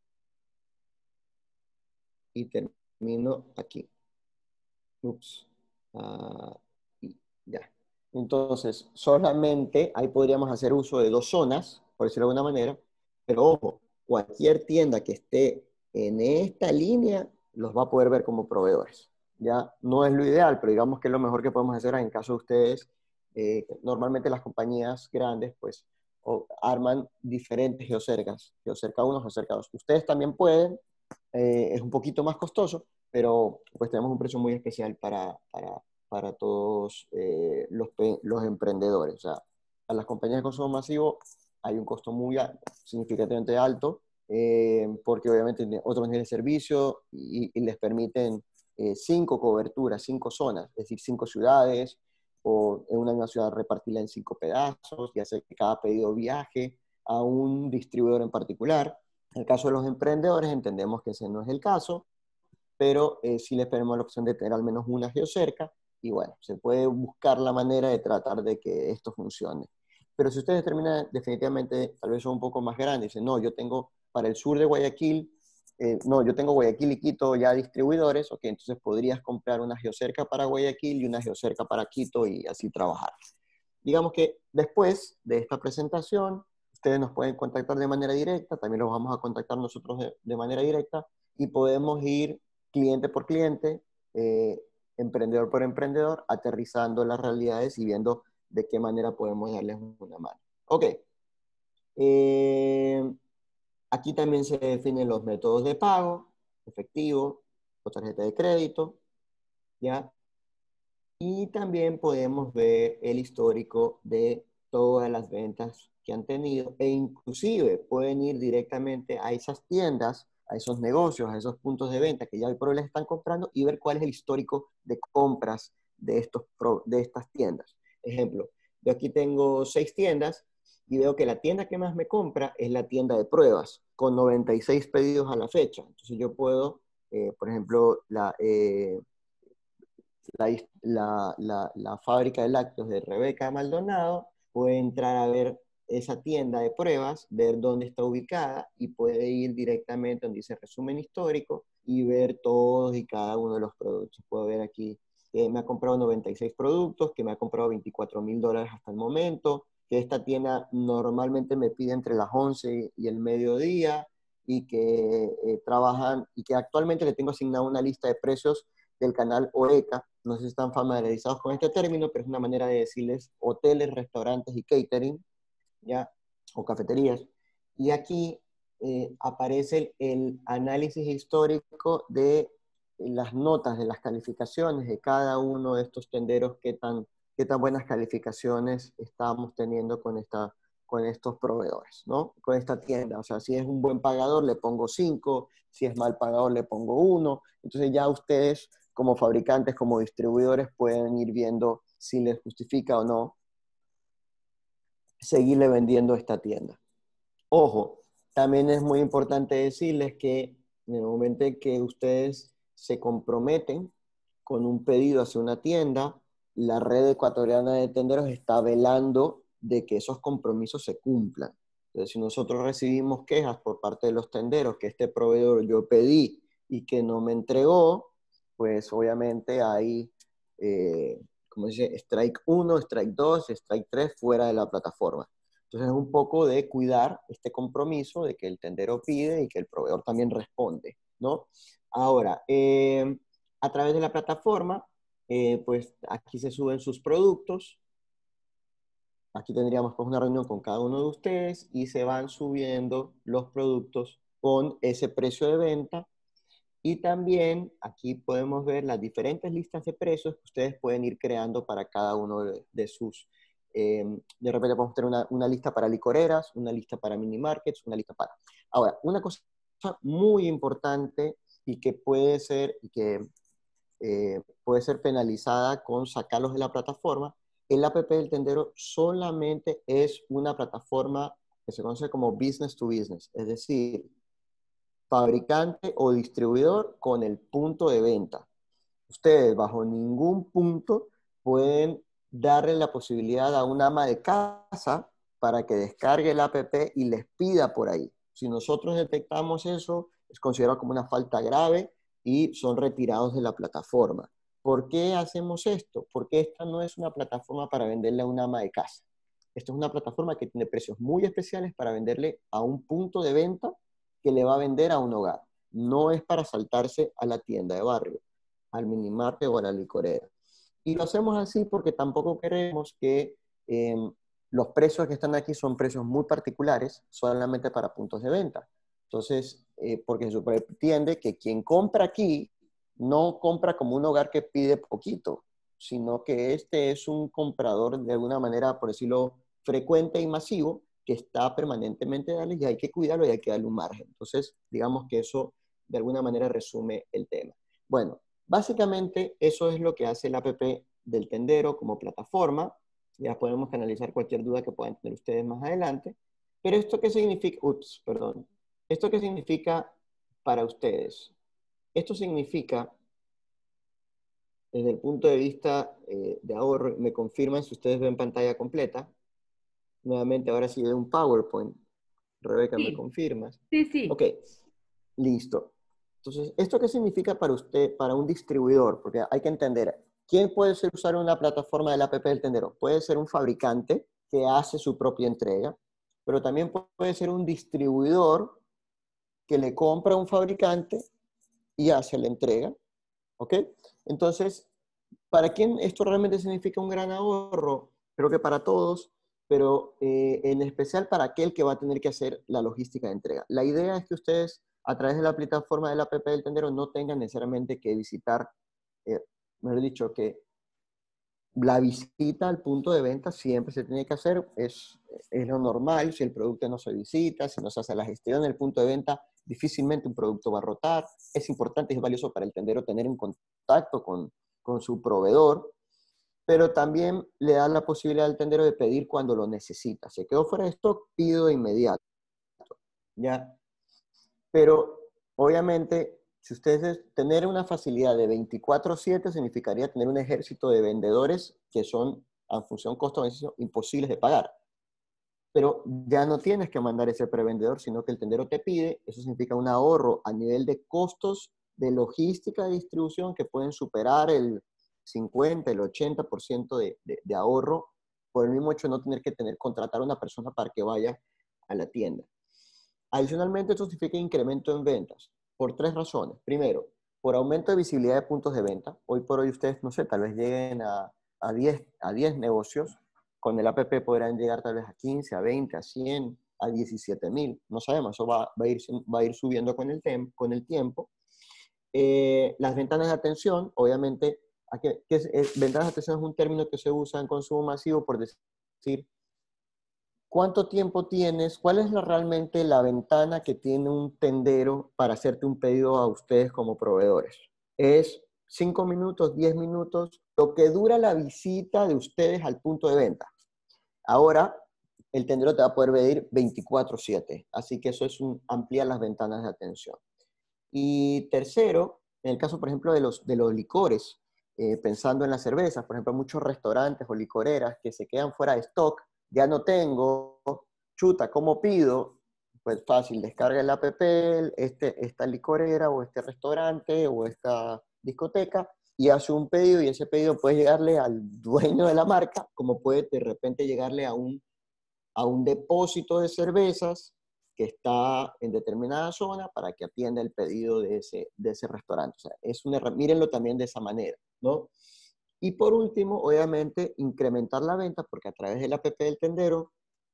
y termino aquí. Ups. Ah, y ya. Entonces, solamente ahí podríamos hacer uso de dos zonas, por decirlo de alguna manera, pero ojo, cualquier tienda que esté en esta línea los va a poder ver como proveedores. Ya no es lo ideal, pero digamos que es lo mejor que podemos hacer en caso de ustedes. Eh, normalmente las compañías grandes pues o, arman diferentes geocercas, geocerca uno, geocerca dos. Ustedes también pueden, eh, es un poquito más costoso, pero pues tenemos un precio muy especial para, para, para todos eh, los, los emprendedores. O sea, a las compañías de consumo masivo hay un costo muy alto, significativamente alto, eh, porque obviamente tienen otros niveles de servicio y, y les permiten eh, cinco coberturas, cinco zonas, es decir, cinco ciudades, o en una misma ciudad repartirla en cinco pedazos, y hacer que cada pedido viaje a un distribuidor en particular. En el caso de los emprendedores entendemos que ese no es el caso, pero eh, sí les tenemos la opción de tener al menos una geocerca, y bueno, se puede buscar la manera de tratar de que esto funcione. Pero si ustedes determinan definitivamente, tal vez son un poco más grandes, dicen, no, yo tengo para el sur de Guayaquil, eh, no, yo tengo Guayaquil y Quito ya distribuidores, ok, entonces podrías comprar una geocerca para Guayaquil y una geocerca para Quito y así trabajar. Digamos que después de esta presentación, ustedes nos pueden contactar de manera directa, también los vamos a contactar nosotros de, de manera directa y podemos ir cliente por cliente, eh, emprendedor por emprendedor, aterrizando las realidades y viendo de qué manera podemos darles una mano. Ok. Eh, aquí también se definen los métodos de pago, efectivo o tarjeta de crédito, ¿ya? Y también podemos ver el histórico de todas las ventas que han tenido e inclusive pueden ir directamente a esas tiendas, a esos negocios, a esos puntos de venta que ya hoy por hoy les están comprando y ver cuál es el histórico de compras de, estos pro, de estas tiendas. Ejemplo, yo aquí tengo seis tiendas y veo que la tienda que más me compra es la tienda de pruebas, con noventa y seis pedidos a la fecha. Entonces yo puedo, eh, por ejemplo, la... Eh, la, la, la, la fábrica de lácteos de Rebeca Maldonado, puede entrar a ver esa tienda de pruebas, ver dónde está ubicada y puede ir directamente donde dice resumen histórico y ver todos y cada uno de los productos. Puedo ver aquí que me ha comprado noventa y seis productos, que me ha comprado veinticuatro mil dólares hasta el momento, que esta tienda normalmente me pide entre las once y el mediodía y que eh, trabajan y que actualmente le tengo asignado una lista de precios del canal OECA. No sé si están familiarizados con este término, pero es una manera de decirles hoteles, restaurantes y catering, ¿ya? O cafeterías. Y aquí eh, aparece el, el análisis histórico de las notas, de las calificaciones de cada uno de estos tenderos, qué tan, qué tan buenas calificaciones estamos teniendo con, esta, con estos proveedores, ¿no? Con esta tienda. O sea, si es un buen pagador, le pongo cinco, si es mal pagador, le pongo uno. Entonces ya ustedes, como fabricantes, como distribuidores, pueden ir viendo si les justifica o no seguirle vendiendo esta tienda. Ojo, también es muy importante decirles que en el momento en que ustedes se comprometen con un pedido hacia una tienda, la red ecuatoriana de tenderos está velando de que esos compromisos se cumplan. Entonces, si nosotros recibimos quejas por parte de los tenderos que este proveedor yo pedí y que no me entregó, pues obviamente hay, eh, como dice, strike uno, strike dos, strike tres fuera de la plataforma. Entonces es un poco de cuidar este compromiso de que el tendero pide y que el proveedor también responde, ¿no? Ahora, eh, a través de la plataforma, eh, pues aquí se suben sus productos. Aquí tendríamos pues una reunión con cada uno de ustedes y se van subiendo los productos con ese precio de venta. Y también aquí podemos ver las diferentes listas de precios que ustedes pueden ir creando para cada uno de, de sus... Eh, de repente podemos tener una, una lista para licoreras, una lista para mini markets, una lista para... Ahora, una cosa muy importante y que puede ser, y que, eh, puede ser penalizada con sacarlos de la plataforma, el app del tendero solamente es una plataforma que se conoce como business to business, es decir, fabricante o distribuidor con el punto de venta. Ustedes bajo ningún punto pueden darle la posibilidad a un ama de casa para que descargue el app y les pida por ahí. Si nosotros detectamos eso, es considerado como una falta grave y son retirados de la plataforma. ¿Por qué hacemos esto? Porque esta no es una plataforma para venderle a un ama de casa. Esta es una plataforma que tiene precios muy especiales para venderle a un punto de venta que le va a vender a un hogar. No es para saltarse a la tienda de barrio, al minimarte o a la licorera. Y lo hacemos así porque tampoco queremos que eh, los precios que están aquí son precios muy particulares, solamente para puntos de venta. Entonces, eh, porque se pretende que quien compra aquí no compra como un hogar que pide poquito, sino que este es un comprador de alguna manera, por decirlo, frecuente y masivo, que está permanentemente dando y hay que cuidarlo y hay que darle un margen. Entonces, digamos que eso de alguna manera resume el tema. Bueno, básicamente eso es lo que hace el app del tendero como plataforma. Ya podemos canalizar cualquier duda que puedan tener ustedes más adelante. Pero esto qué significa, ups, perdón, ¿esto qué significa para ustedes? Esto significa, desde el punto de vista eh, de ahorro, me confirman si ustedes ven pantalla completa. Nuevamente, ahora sí de un PowerPoint. Rebeca, ¿me Sí, confirmas? sí, sí. Ok, listo. Entonces, ¿esto qué significa para usted, para un distribuidor? Porque hay que entender, ¿quién puede ser usar una plataforma del app del tendero? Puede ser un fabricante que hace su propia entrega, pero también puede ser un distribuidor que le compra a un fabricante y hace la entrega, ¿ok? Entonces, ¿para quién esto realmente significa un gran ahorro? Creo que para todos, pero eh, en especial para aquel que va a tener que hacer la logística de entrega. La idea es que ustedes, a través de la plataforma del app del tendero, no tengan necesariamente que visitar, eh, mejor dicho, que la visita al punto de venta siempre se tiene que hacer, es, es lo normal. Si el producto no se visita, si no se hace la gestión en el punto de venta, difícilmente un producto va a rotar. Es importante y es valioso para el tendero tener un contacto con, con su proveedor, pero también le da la posibilidad al tendero de pedir cuando lo necesita. Se quedó fuera de stock, pido de inmediato, ¿ya? Pero obviamente, si ustedes tener una facilidad de veinticuatro siete significaría tener un ejército de vendedores que son, a función costo-beneficio, imposibles de pagar. Pero ya no tienes que mandar ese prevendedor, sino que el tendero te pide. Eso significa un ahorro a nivel de costos de logística de distribución que pueden superar el cincuenta, el ochenta por ciento de, de, de ahorro por el mismo hecho de no tener que tener, contratar a una persona para que vaya a la tienda. Adicionalmente, esto significa incremento en ventas por tres razones. Primero, por aumento de visibilidad de puntos de venta. Hoy por hoy ustedes, no sé, tal vez lleguen a, a diez, a diez negocios. Con el app podrán llegar tal vez a quince, a veinte, a cien, a diecisiete mil. No sabemos, eso va, va, a, ir, va a ir subiendo con el, tem, con el tiempo. Eh, las ventanas de atención, obviamente, aquí, ¿qué es, es, ventanas de atención es un término que se usa en consumo masivo por decir ¿cuánto tiempo tienes? ¿Cuál es la, realmente la ventana que tiene un tendero para hacerte un pedido a ustedes como proveedores? ¿Es cinco minutos, diez minutos? Lo que dura la visita de ustedes al punto de venta. Ahora, el tendero te va a poder pedir veinticuatro siete. Así que eso es un, ampliar las ventanas de atención. Y tercero, en el caso, por ejemplo, de los, de los licores, eh, pensando en las cervezas, por ejemplo, muchos restaurantes o licoreras que se quedan fuera de stock, ya no tengo, chuta, ¿cómo pido? Pues fácil, descarga el app, este, esta licorera o este restaurante o esta discoteca y hace un pedido y ese pedido puede llegarle al dueño de la marca, como puede de repente llegarle a un, a un depósito de cervezas que está en determinada zona para que atienda el pedido de ese, de ese restaurante. O sea, es una, mírenlo también de esa manera, ¿no? Y por último, obviamente, incrementar la venta, porque a través del app del tendero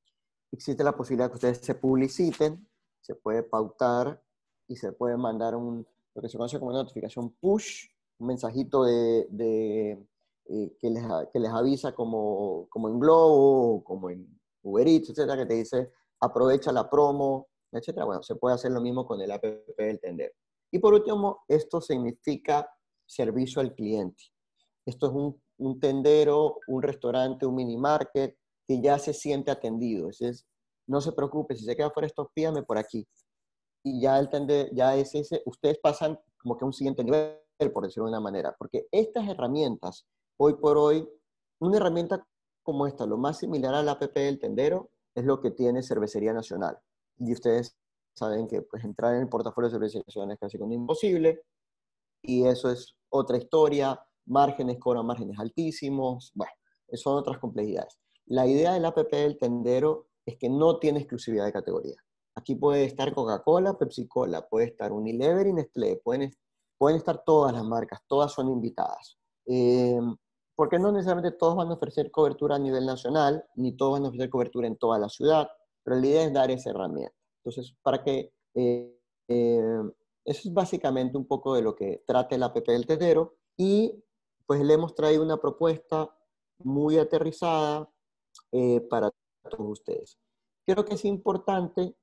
existe la posibilidad que ustedes se publiciten, se puede pautar y se puede mandar un, lo que se conoce como una notificación push, un mensajito de, de eh, que, les, que les avisa como, como en Globo, como en Uber Eats, etcétera, que te dice aprovecha la promo, etcétera. Bueno, se puede hacer lo mismo con el app del tendero. Y por último, esto significa servicio al cliente. Esto es un, un tendero, un restaurante, un mini market que ya se siente atendido. Es, no se preocupe, si se queda fuera esto, pídame por aquí. Y ya el tender, ya es ese, ustedes pasan como que a un siguiente nivel, por decirlo de una manera. Porque estas herramientas, hoy por hoy, una herramienta como esta, lo más similar al app del tendero, es lo que tiene Cervecería Nacional. Y ustedes saben que pues, entrar en el portafolio de Cervecería Nacional es casi como imposible. Y eso es otra historia, márgenes, cobran márgenes altísimos, bueno, son otras complejidades. La idea del app del tendero es que no tiene exclusividad de categoría. Aquí puede estar Coca-Cola, Pepsi-Cola, puede estar Unilever y Nestlé, pueden, pueden estar todas las marcas, todas son invitadas. Eh, porque no necesariamente todos van a ofrecer cobertura a nivel nacional, ni todos van a ofrecer cobertura en toda la ciudad, pero la idea es dar esa herramienta. Entonces, para que eh, eh, eso es básicamente un poco de lo que trata el app del tendero y pues le hemos traído una propuesta muy aterrizada eh, para todos ustedes. Creo que es importante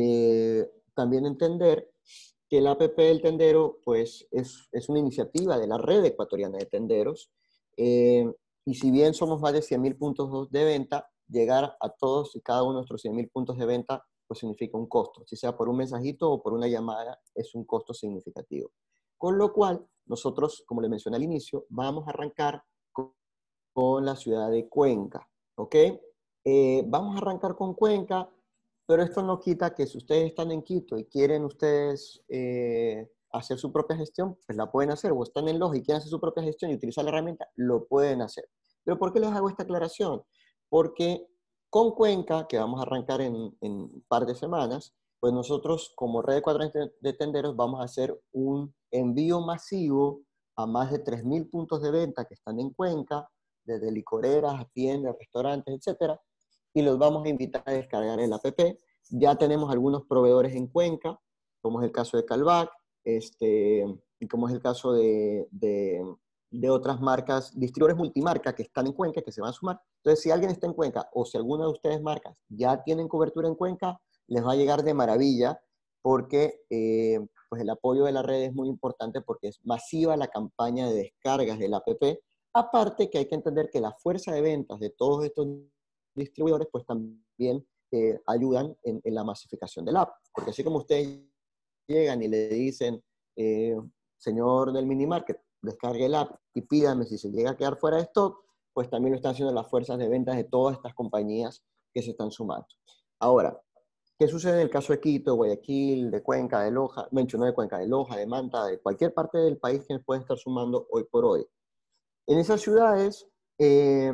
eh, también entender que el app del tendero pues es, es una iniciativa de la red ecuatoriana de tenderos eh, y si bien somos más de cien mil puntos de venta, llegar a todos y cada uno de nuestros cien mil puntos de venta pues significa un costo, si sea por un mensajito o por una llamada, es un costo significativo. Con lo cual, nosotros, como le mencioné al inicio, vamos a arrancar con, con la ciudad de Cuenca, ¿ok? Eh, vamos a arrancar con Cuenca, pero esto no quita que si ustedes están en Quito y quieren ustedes eh, hacer su propia gestión, pues la pueden hacer, o están en Loja y quieren hacer su propia gestión y utilizar la herramienta, lo pueden hacer. ¿Pero por qué les hago esta aclaración? Porque con Cuenca, que vamos a arrancar en, en un par de semanas, pues nosotros como Red de Cuadrantes de Tenderos vamos a hacer un envío masivo a más de tres mil puntos de venta que están en Cuenca, desde licoreras, tiendas, restaurantes, etcétera, y los vamos a invitar a descargar el app. Ya tenemos algunos proveedores en Cuenca, como es el caso de Calvac, este, y como es el caso de, de, de otras marcas, distribuidores multimarca que están en Cuenca, que se van a sumar. Entonces, si alguien está en Cuenca, o si alguna de ustedes marcas ya tienen cobertura en Cuenca, les va a llegar de maravilla, porque eh, pues el apoyo de la red es muy importante, porque es masiva la campaña de descargas del app. Aparte que hay que entender que la fuerza de ventas de todos estos distribuidores pues también eh, ayudan en, en, la masificación del app. Porque así como ustedes llegan y le dicen, eh, señor del mini market, descargue el app y pídame si se llega a quedar fuera de stock, pues también lo están haciendo las fuerzas de ventas de todas estas compañías que se están sumando. Ahora, ¿qué sucede en el caso de Quito, Guayaquil, de Cuenca, de Loja? Mencioné de Cuenca, de Loja, de Manta, de cualquier parte del país que pueden estar sumando hoy por hoy. En esas ciudades eh,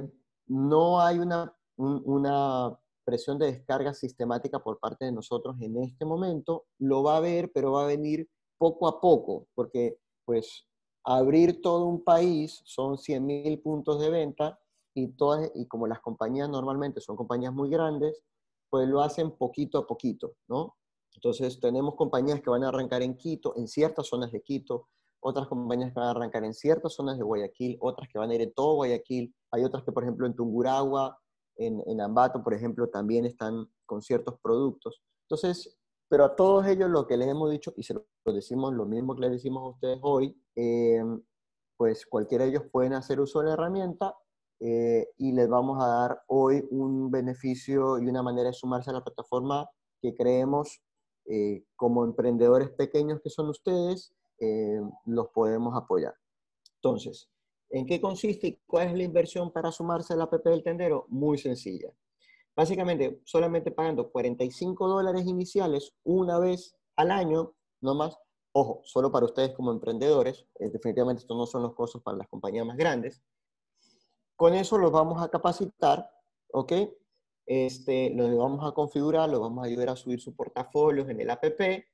no hay una, un, una presión de descarga sistemática por parte de nosotros en este momento. Lo va a haber, pero va a venir poco a poco, porque pues abrir todo un país son cien mil puntos de venta y, todas, y como las compañías normalmente son compañías muy grandes, pues lo hacen poquito a poquito, ¿no? Entonces tenemos compañías que van a arrancar en Quito, en ciertas zonas de Quito, otras compañías que van a arrancar en ciertas zonas de Guayaquil, otras que van a ir en todo Guayaquil, hay otras que por ejemplo en Tungurahua, en, en Ambato por ejemplo también están con ciertos productos. Entonces, pero a todos ellos lo que les hemos dicho, y se lo decimos lo mismo que les decimos a ustedes hoy, eh, pues cualquiera de ellos pueden hacer uso de la herramienta eh, y les vamos a dar hoy un beneficio y una manera de sumarse a la plataforma que creemos eh, como emprendedores pequeños que son ustedes, eh, los podemos apoyar. Entonces, ¿en qué consiste y cuál es la inversión para sumarse al app del tendero? Muy sencilla. Básicamente, solamente pagando cuarenta y cinco dólares iniciales una vez al año, no más. Ojo, solo para ustedes como emprendedores, eh, definitivamente estos no son los costos para las compañías más grandes. Con eso los vamos a capacitar, ¿ok? Este, los vamos a configurar, los vamos a ayudar a subir sus portafolios en el app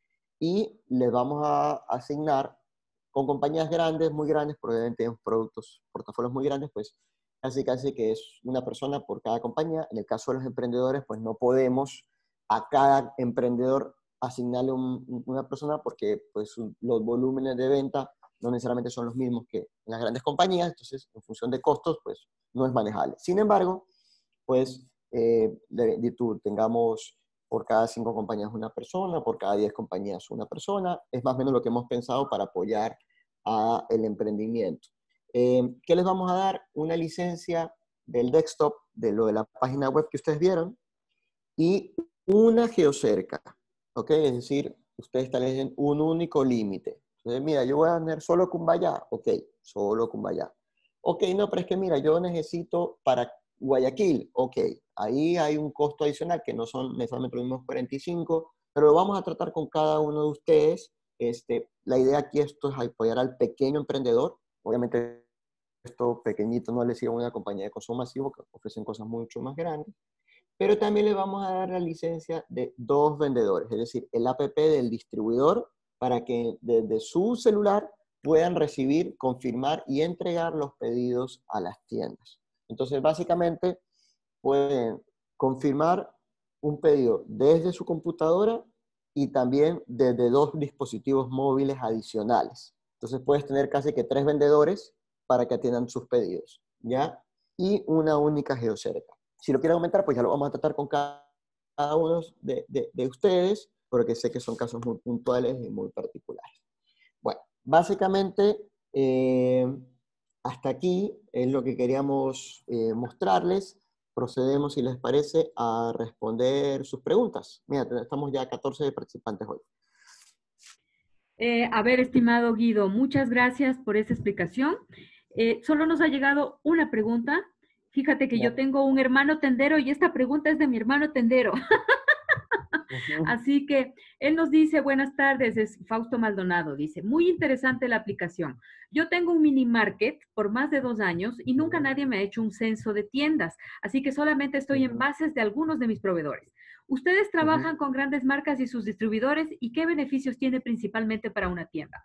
y les vamos a asignar con compañías grandes, muy grandes, probablemente tenemos productos, portafolios muy grandes, pues casi casi que es una persona por cada compañía. En el caso de los emprendedores, pues no podemos a cada emprendedor asignarle un, una persona porque pues los volúmenes de venta no necesariamente son los mismos que en las grandes compañías, entonces en función de costos, pues no es manejable. Sin embargo, pues eh, de, de tú tengamos por cada cinco compañías una persona, por cada diez compañías una persona, es más o menos lo que hemos pensado para apoyar a el emprendimiento. Eh, ¿Qué les vamos a dar? Una licencia del desktop, de lo de la página web que ustedes vieron, y una geocerca, ¿ok? Es decir, ustedes establecen un único límite. Entonces, mira, yo voy a tener solo Cumbayá, ok, solo Cumbayá. Ok, no, pero es que mira, yo necesito para Guayaquil, ok, ahí hay un costo adicional que no son necesariamente los mismos cuarenta y cinco, pero lo vamos a tratar con cada uno de ustedes. Este, la idea aquí esto es apoyar al pequeño emprendedor. Obviamente esto pequeñito no le sirve a una compañía de consumo masivo que ofrecen cosas mucho más grandes, pero también le vamos a dar la licencia de dos vendedores, es decir, el app del distribuidor para que desde su celular puedan recibir, confirmar y entregar los pedidos a las tiendas. Entonces, básicamente, pueden confirmar un pedido desde su computadora y también desde dos dispositivos móviles adicionales. Entonces, puedes tener casi que tres vendedores para que atiendan sus pedidos, ¿ya? Y una única geocerca. Si lo quieren aumentar, pues ya lo vamos a tratar con cada, cada uno de, de, de ustedes, porque sé que son casos muy puntuales y muy particulares. Bueno, básicamente, eh, hasta aquí es lo que queríamos eh, mostrarles. Procedemos, si les parece, a responder sus preguntas. Mira, estamos ya a catorce participantes hoy. Eh, a ver, estimado Guido, muchas gracias por esa explicación. Eh, solo nos ha llegado una pregunta Fíjate que yo Ya. tengo un hermano tendero y esta pregunta es de mi hermano tendero. Ujú, Así que él nos dice, buenas tardes, es Fausto Maldonado, dice, muy interesante la aplicación. Yo tengo un mini market por más de dos años y nunca ujú, nadie me ha hecho un censo de tiendas, así que solamente estoy en ujú, bases de algunos de mis proveedores. Ustedes ujú. trabajan con grandes marcas y sus distribuidores y qué beneficios tiene principalmente para una tienda.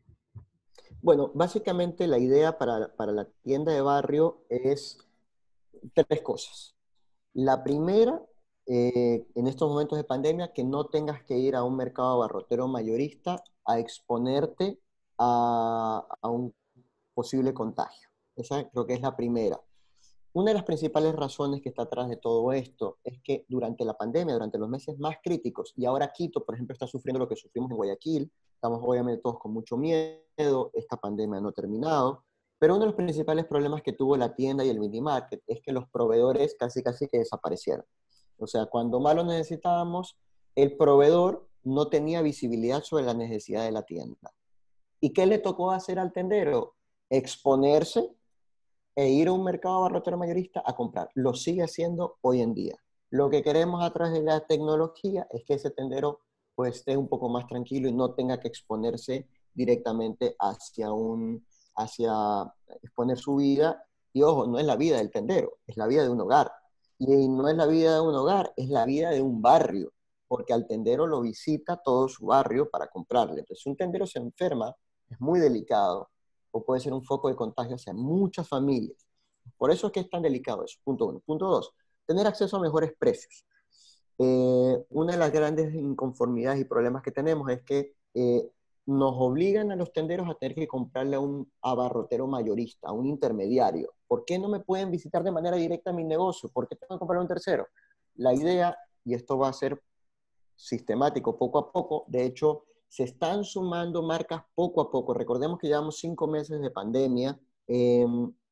Bueno, básicamente la idea para, para la tienda de barrio es tres cosas. La primera, eh, en estos momentos de pandemia, que no tengas que ir a un mercado abarrotero mayorista a exponerte a, a un posible contagio. Esa creo que es la primera. Una de las principales razones que está atrás de todo esto es que durante la pandemia, durante los meses más críticos, y ahora Quito, por ejemplo, está sufriendo lo que sufrimos en Guayaquil, estamos obviamente todos con mucho miedo, esta pandemia no ha terminado, pero uno de los principales problemas que tuvo la tienda y el mini market es que los proveedores casi casi que desaparecieron. O sea, cuando más lo necesitábamos, el proveedor no tenía visibilidad sobre la necesidad de la tienda. ¿Y qué le tocó hacer al tendero? Exponerse e ir a un mercado abarrotero mayorista a comprar. Lo sigue haciendo hoy en día. Lo que queremos a través de la tecnología es que ese tendero pues, esté un poco más tranquilo y no tenga que exponerse directamente hacia un, hacia exponer su vida. Y ojo, no es la vida del tendero, es la vida de un hogar. Y no es la vida de un hogar, es la vida de un barrio, porque al tendero lo visita todo su barrio para comprarle. Entonces, si un tendero se enferma, es muy delicado o puede ser un foco de contagio hacia muchas familias. Por eso es que es tan delicado eso, punto uno. Punto dos, tener acceso a mejores precios. Eh, una de las grandes inconformidades y problemas que tenemos es que eh, nos obligan a los tenderos a tener que comprarle a un abarrotero mayorista, a un intermediario. ¿Por qué no me pueden visitar de manera directa a mi negocio? ¿Por qué tengo que comprar a un tercero? La idea, y esto va a ser sistemático poco a poco. De hecho, se están sumando marcas poco a poco. Recordemos que llevamos cinco meses de pandemia eh,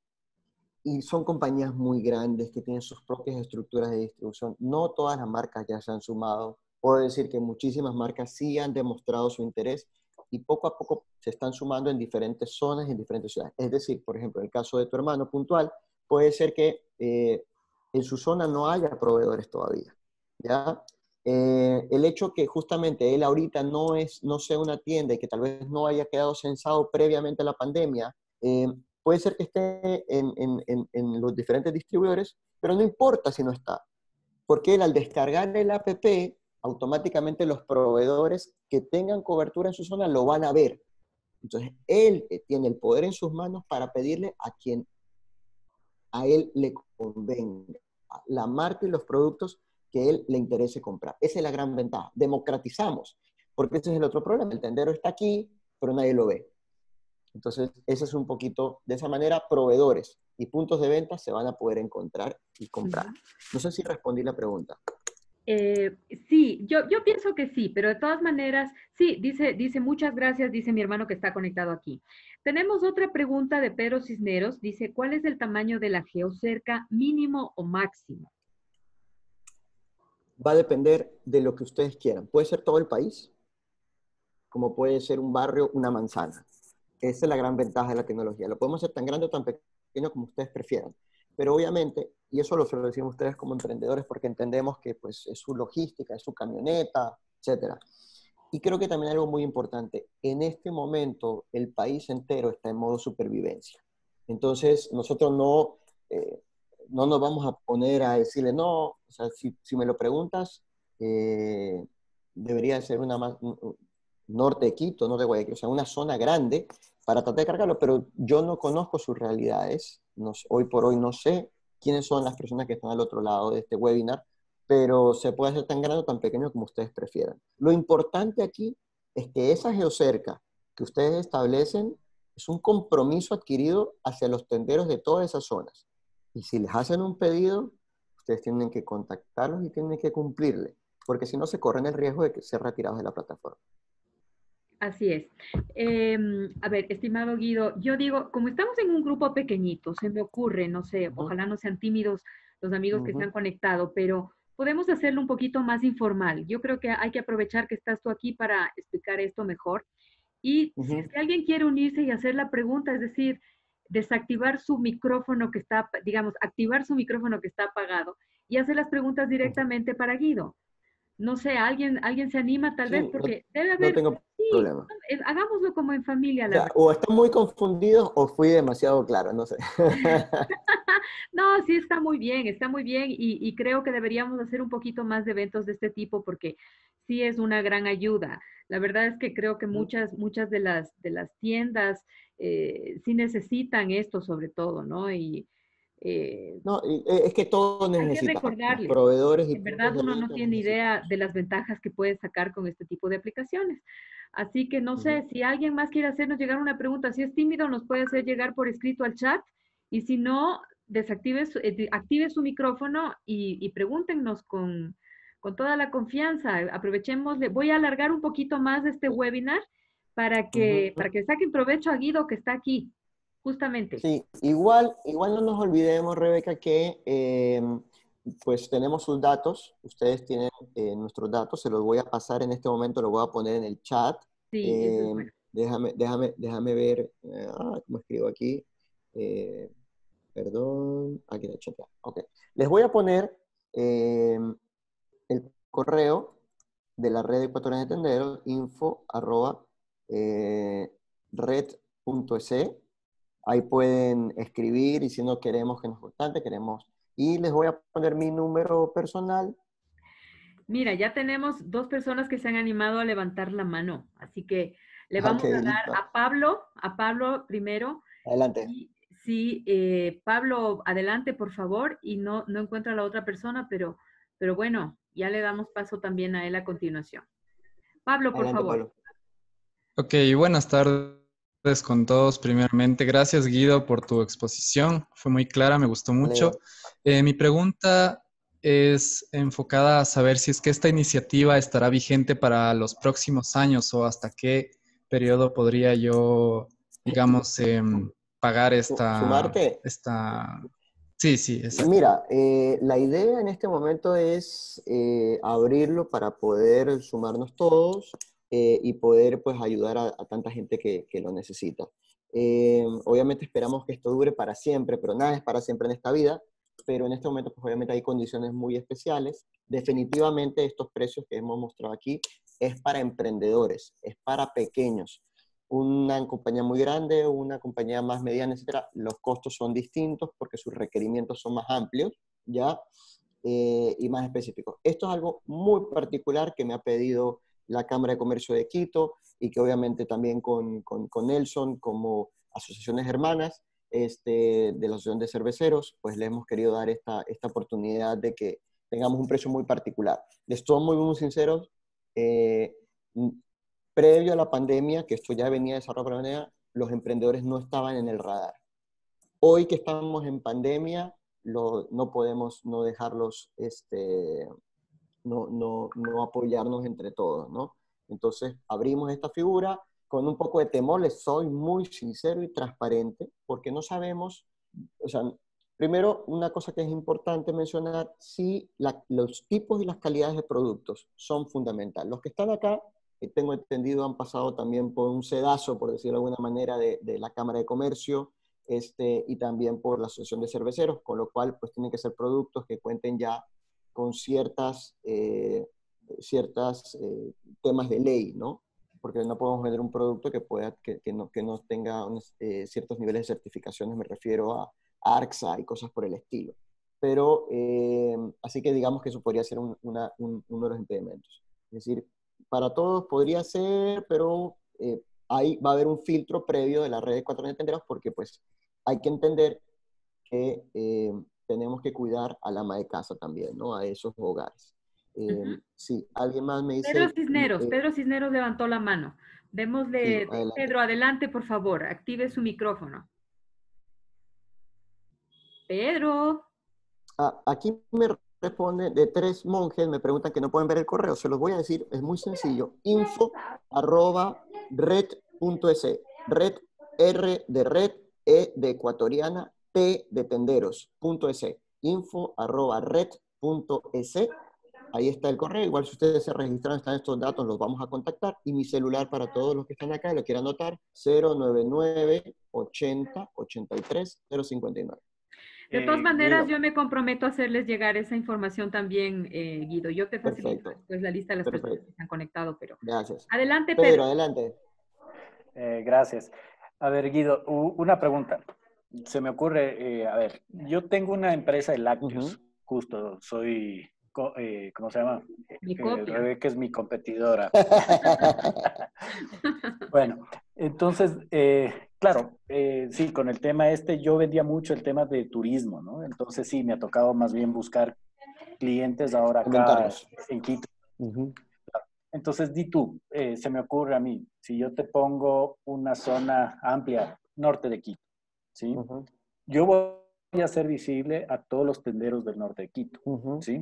y son compañías muy grandes que tienen sus propias estructuras de distribución. No todas las marcas ya se han sumado. Puedo decir que muchísimas marcas sí han demostrado su interés y poco a poco se están sumando en diferentes zonas y en diferentes ciudades. Es decir, por ejemplo, en el caso de tu hermano puntual, puede ser que eh, en su zona no haya proveedores todavía, ¿ya? Eh, el hecho que justamente él ahorita no, es, no sea una tienda y que tal vez no haya quedado censado previamente a la pandemia, eh, puede ser que esté en, en, en, en los diferentes distribuidores, pero no importa si no está, porque él al descargar el app, automáticamente los proveedores que tengan cobertura en su zona lo van a ver. Entonces, él tiene el poder en sus manos para pedirle a quien a él le convenga, la marca y los productos que él le interese comprar. Esa es la gran ventaja. Democratizamos, porque ese es el otro problema. El tendero está aquí, pero nadie lo ve. Entonces, ese es un poquito, de esa manera, proveedores y puntos de venta se van a poder encontrar y comprar. Ujú. No sé si respondí la pregunta. Eh, sí, yo, yo pienso que sí, pero de todas maneras, sí, dice, dice muchas gracias, dice mi hermano que está conectado aquí. Tenemos otra pregunta de Pedro Cisneros, dice, ¿cuál es el tamaño de la geocerca mínimo o máximo? Va a depender de lo que ustedes quieran. Puede ser todo el país, como puede ser un barrio, una manzana. Esa es la gran ventaja de la tecnología. Lo podemos hacer tan grande o tan pequeño como ustedes prefieran. Pero obviamente, y eso lo, se lo decimos ustedes como emprendedores porque entendemos que pues, es su logística, es su camioneta, etcétera. Y creo que también algo muy importante, en este momento el país entero está en modo supervivencia. Entonces, nosotros no, eh, no nos vamos a poner a decirle, no, o sea, si, si me lo preguntas, eh, debería ser una más, norte de Quito, no de Guayaquil, o sea, una zona grande para tratar de cargarlo, pero yo no conozco sus realidades, no, hoy por hoy no sé quiénes son las personas que están al otro lado de este webinar, pero se puede hacer tan grande o tan pequeño como ustedes prefieran. Lo importante aquí es que esa geocerca que ustedes establecen es un compromiso adquirido hacia los tenderos de todas esas zonas. Y si les hacen un pedido, ustedes tienen que contactarlos y tienen que cumplirle, porque si no se corren el riesgo de que ser retirados de la plataforma. Así es. Eh, a ver, estimado Guido, yo digo, como estamos en un grupo pequeñito, se me ocurre, no sé, Uh -huh, ojalá no sean tímidos los amigos uh que se -huh, han conectado, pero podemos hacerlo un poquito más informal. Yo creo que hay que aprovechar que estás tú aquí para explicar esto mejor. Y uh si es -huh. que alguien quiere unirse y hacer la pregunta, es decir, desactivar su micrófono que está, digamos, activar su micrófono que está apagado y hacer las preguntas directamente para Guido. No sé, alguien, alguien se anima tal vez Sí, no, porque debe no haber, tengo sí, problema. eh, hagámoslo como en familia, O la sea, verdad. o están muy confundidos o fui demasiado claro, no sé. No, sí está muy bien, está muy bien y, y creo que deberíamos hacer un poquito más de eventos de este tipo porque sí es una gran ayuda. La verdad es que creo que muchas, muchas de las, de las tiendas eh, sí necesitan esto sobre todo, ¿no? Y eh, No, y, eh, es que todos hay que necesitamos, recordarles, proveedores y en puntos verdad de uno no venta los tiene idea necesitamos. de las ventajas que puede sacar con este tipo de aplicaciones. Así que no Ujú. sé, si alguien más quiere hacernos llegar una pregunta, si es tímido, nos puede hacer llegar por escrito al chat y si no, desactive su, eh, active su micrófono y, y pregúntenos con, con toda la confianza. Aprovechemos, voy a alargar un poquito más este webinar para que, para Ujú. que saquen provecho a Guido que está aquí, justamente. Sí, igual, igual no nos olvidemos, Rebeca, que eh, pues tenemos sus datos, ustedes tienen eh, nuestros datos, se los voy a pasar en este momento, lo voy a poner en el chat. Sí, eso es Eh, bueno. déjame, déjame, déjame ver, eh, ah, ¿cómo escribo aquí? Eh, perdón, aquí en el chat. Ok. Les voy a poner eh, el correo de la red ecuatoriana de tenderos, info arroba eh, red.es. Ahí pueden escribir y si no queremos que nos contacte, queremos. Y les voy a poner mi número personal. Mira, ya tenemos dos personas que se han animado a levantar la mano, así que le Ok, vamos a dar listo. a Pablo, a Pablo primero. Adelante. Y sí, eh, Pablo, adelante, por favor, y no, no encuentro a la otra persona, pero, pero bueno, ya le damos paso también a él a continuación. Pablo, por Adelante, favor. Pablo. Ok, buenas tardes con todos. Primeramente, gracias Guido por tu exposición. Fue muy clara, me gustó Me mucho. alegro. Eh, mi pregunta es enfocada a saber si es que esta iniciativa estará vigente para los próximos años o hasta qué periodo podría yo, digamos, em, pagar Su- esta, ¿Sumarte? esta... Sí, sí, exacto. Mira, eh, la idea en este momento es eh, abrirlo para poder sumarnos todos eh, y poder pues ayudar a, a tanta gente que, que lo necesita. Eh, obviamente esperamos que esto dure para siempre, pero nada es para siempre en esta vida, pero en este momento pues obviamente hay condiciones muy especiales. Definitivamente estos precios que hemos mostrado aquí es para emprendedores, es para pequeños. Una compañía muy grande, una compañía más mediana, etcétera, los costos son distintos porque sus requerimientos son más amplios, ¿ya? Eh, y más específicos. Esto es algo muy particular que me ha pedido la Cámara de Comercio de Quito y que obviamente también con, con, con Nelson como asociaciones hermanas este, de la Asociación de Cerveceros, pues le hemos querido dar esta, esta oportunidad de que tengamos un precio muy particular. Les estoy muy, muy sinceros, eh, previo a la pandemia, que esto ya venía desarrollado por la pandemia, los emprendedores no estaban en el radar. Hoy que estamos en pandemia, lo, no podemos no dejarlos, este, no, no, no apoyarnos entre todos, ¿no? Entonces abrimos esta figura con un poco de temor, les soy muy sincero y transparente, porque no sabemos, o sea, primero, una cosa que es importante mencionar, si la, los tipos y las calidades de productos son fundamentales. Los que están acá, que tengo entendido, han pasado también por un sedazo, por decirlo de alguna manera, de, de la Cámara de Comercio, este, y también por la Asociación de Cerveceros, con lo cual pues tienen que ser productos que cuenten ya con ciertas, eh, ciertas eh, temas de ley, ¿no? Porque no podemos vender un producto que, pueda, que, que, no, que no tenga unos, eh, ciertos niveles de certificaciones, me refiero a ARCSA y cosas por el estilo. Pero, eh, así que digamos que eso podría ser un, una, un, uno de los impedimentos. Es decir, para todos podría ser, pero eh, ahí va a haber un filtro previo de la red de cuatro tenderos porque pues hay que entender que eh, tenemos que cuidar al ama de casa también, ¿no? A esos hogares. Eh, Ujú. sí, alguien más me Pedro dice, Cisneros, eh, Pedro Cisneros levantó la mano. sí, Démosle, adelante. Pedro, adelante, por favor, active su micrófono. Pedro. Ah, aquí me responde de tres monjes, me preguntan que no pueden ver el correo, se los voy a decir, es muy sencillo, info arroba red.es, red, R de red, E de ecuatoriana, T de tenderos, punto es, info arroba red.es, ahí está el correo. Igual si ustedes se registraron, están estos datos, los vamos a contactar. Y mi celular para todos los que están acá, lo quieran anotar, cero nueve nueve, ochenta, ochenta y tres, cero cincuenta y nueve. De todas Eh, maneras, Guido, yo me comprometo a hacerles llegar esa información también, eh, Guido. Yo te facilito Perfecto, después la lista de las personas perfecto. que se han conectado, pero Gracias. adelante, Pedro, Pedro. adelante. eh, gracias. A ver, Guido, u- una pregunta. Se me ocurre, eh, a ver, yo tengo una empresa de lácteos, Ujú. justo, soy, co- eh, ¿cómo se llama? Mi Eh, copia. Rebeca es mi competidora. Bueno, entonces, eh, claro, eh, sí, con el tema este, yo vendía mucho el tema de turismo, ¿no? Entonces sí, me ha tocado más bien buscar clientes ahora acá Inventarlos. en Quito. Ujú, Entonces, di tú, eh, se me ocurre a mí, si yo te pongo una zona amplia, norte de Quito, ¿sí? ujú, Yo voy a hacer visible a todos los tenderos del norte de Quito, ujú. ¿sí?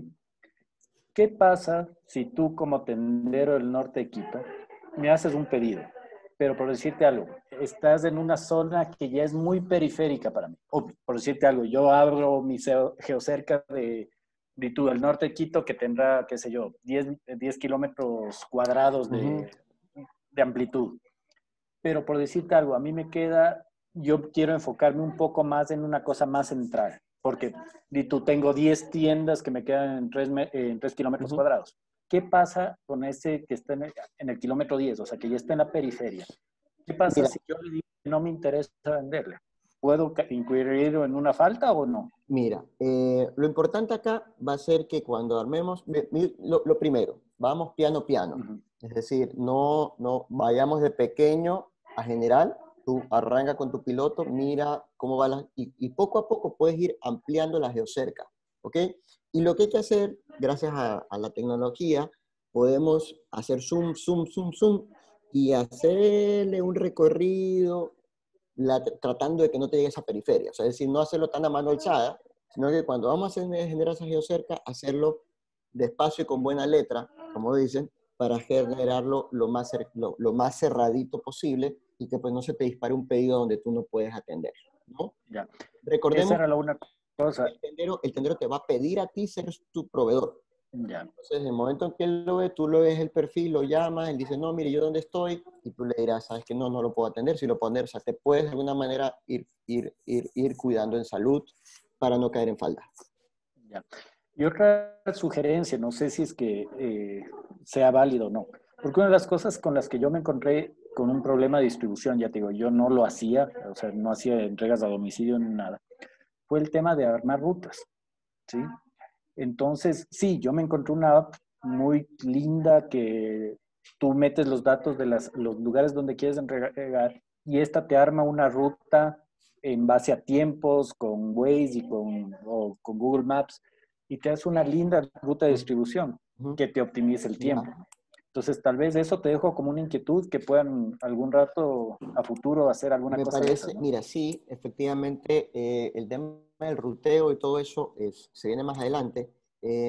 ¿Qué pasa si tú como tendero del norte de Quito me haces un pedido? Pero por decirte algo, estás en una zona que ya es muy periférica para mí. O por decirte algo, yo abro mi geo- geocerca de, de tú, del norte de Quito que tendrá, qué sé yo, diez, diez kilómetros cuadrados Ujú. de, de amplitud. Pero por decirte algo, a mí me queda, yo quiero enfocarme un poco más en una cosa más central, porque di tú, tengo diez tiendas que me quedan en tres, en tres kilómetros Ujú. cuadrados. ¿Qué pasa con ese que está en el, en el kilómetro diez, o sea, que ya está en la periferia? ¿Qué pasa Mira, si yo le digo que no me interesa venderle? ¿Puedo ca- incluir en una falta o no? mira, eh, lo importante acá va a ser que cuando armemos, mi- mi- lo, lo primero, vamos piano piano. Ujú. Es decir, no, no vayamos de pequeño a general. Tú arranca con tu piloto, mira cómo va la, y, y poco a poco puedes ir ampliando la geocerca, ¿ok? Y lo que hay que hacer, gracias a, a la tecnología, podemos hacer zoom, zoom, zoom, zoom y hacerle un recorrido la- tratando de que no te llegue a esa periferia. O sea, es decir, no hacerlo tan a mano alzada, sino que cuando vamos a hacer, generar esa geocerca, hacerlo despacio y con buena letra, como dicen, para generarlo lo más, cer- lo, lo más cerradito posible y que pues no se te dispare un pedido donde tú no puedes atender, ¿no? Ya. Esa Recordemos era la una que cosa. el tendero, el tendero te va a pedir a ti ser tu proveedor. Ya. Entonces, en el momento en que él lo ve, tú lo ves el perfil, lo llamas, él dice, no, mire, ¿yo dónde estoy? Y tú le dirás, sabes que no, no lo puedo atender, si lo puedo atender, o sea, te puedes de alguna manera ir, ir, ir, ir cuidando en salud para no caer en falda. Ya. Y otra sugerencia, no sé si es que eh, sea válido o no, porque una de las cosas con las que yo me encontré con un problema de distribución, ya te digo, yo no lo hacía, o sea, no hacía entregas a domicilio ni nada, fue el tema de armar rutas, ¿sí? Entonces, sí, yo me encontré una app muy linda que tú metes los datos de las, los lugares donde quieres entregar y esta te arma una ruta en base a tiempos con Waze y con, o con Google Maps y te hace una linda ruta de distribución Ujú. que te optimiza el Ya, tiempo. Entonces, tal vez eso te dejo como una inquietud que puedan algún rato a futuro hacer alguna me cosa de esas, parece, ¿no? mira, sí, efectivamente, eh, el tema del ruteo y todo eso es, se viene más adelante. Eh,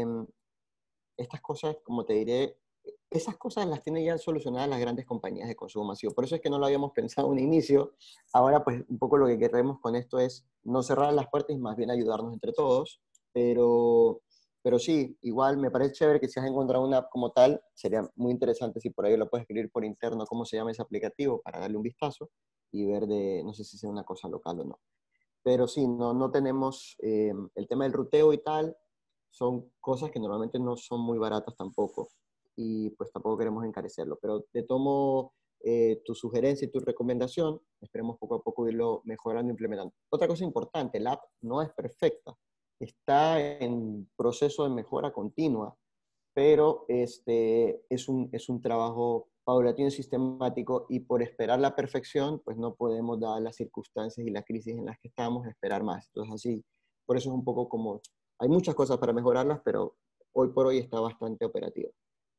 estas cosas, como te diré, esas cosas las tienen ya solucionadas las grandes compañías de consumo masivo. Por eso es que no lo habíamos pensado en un inicio. Ahora, pues, un poco lo que queremos con esto es no cerrar las puertas y más bien ayudarnos entre todos. Pero, pero sí, igual me parece chévere que si has encontrado una app como tal, sería muy interesante si por ahí lo puedes escribir por interno cómo se llama ese aplicativo para darle un vistazo y ver de, no sé si sea una cosa local o no. Pero sí, no, no tenemos eh, el tema del ruteo y tal, son cosas que normalmente no son muy baratas tampoco y pues tampoco queremos encarecerlo, pero te tomo eh, tu sugerencia y tu recomendación, esperemos poco a poco irlo mejorando e implementando. Otra cosa importante, la app no es perfecta, está en proceso de mejora continua, pero este, es un, es un trabajo paulatino y sistemático y por esperar la perfección, pues no podemos, dar las circunstancias y la crisis en las que estamos, esperar más. Entonces así, por eso es un poco como, hay muchas cosas para mejorarlas, pero hoy por hoy está bastante operativa.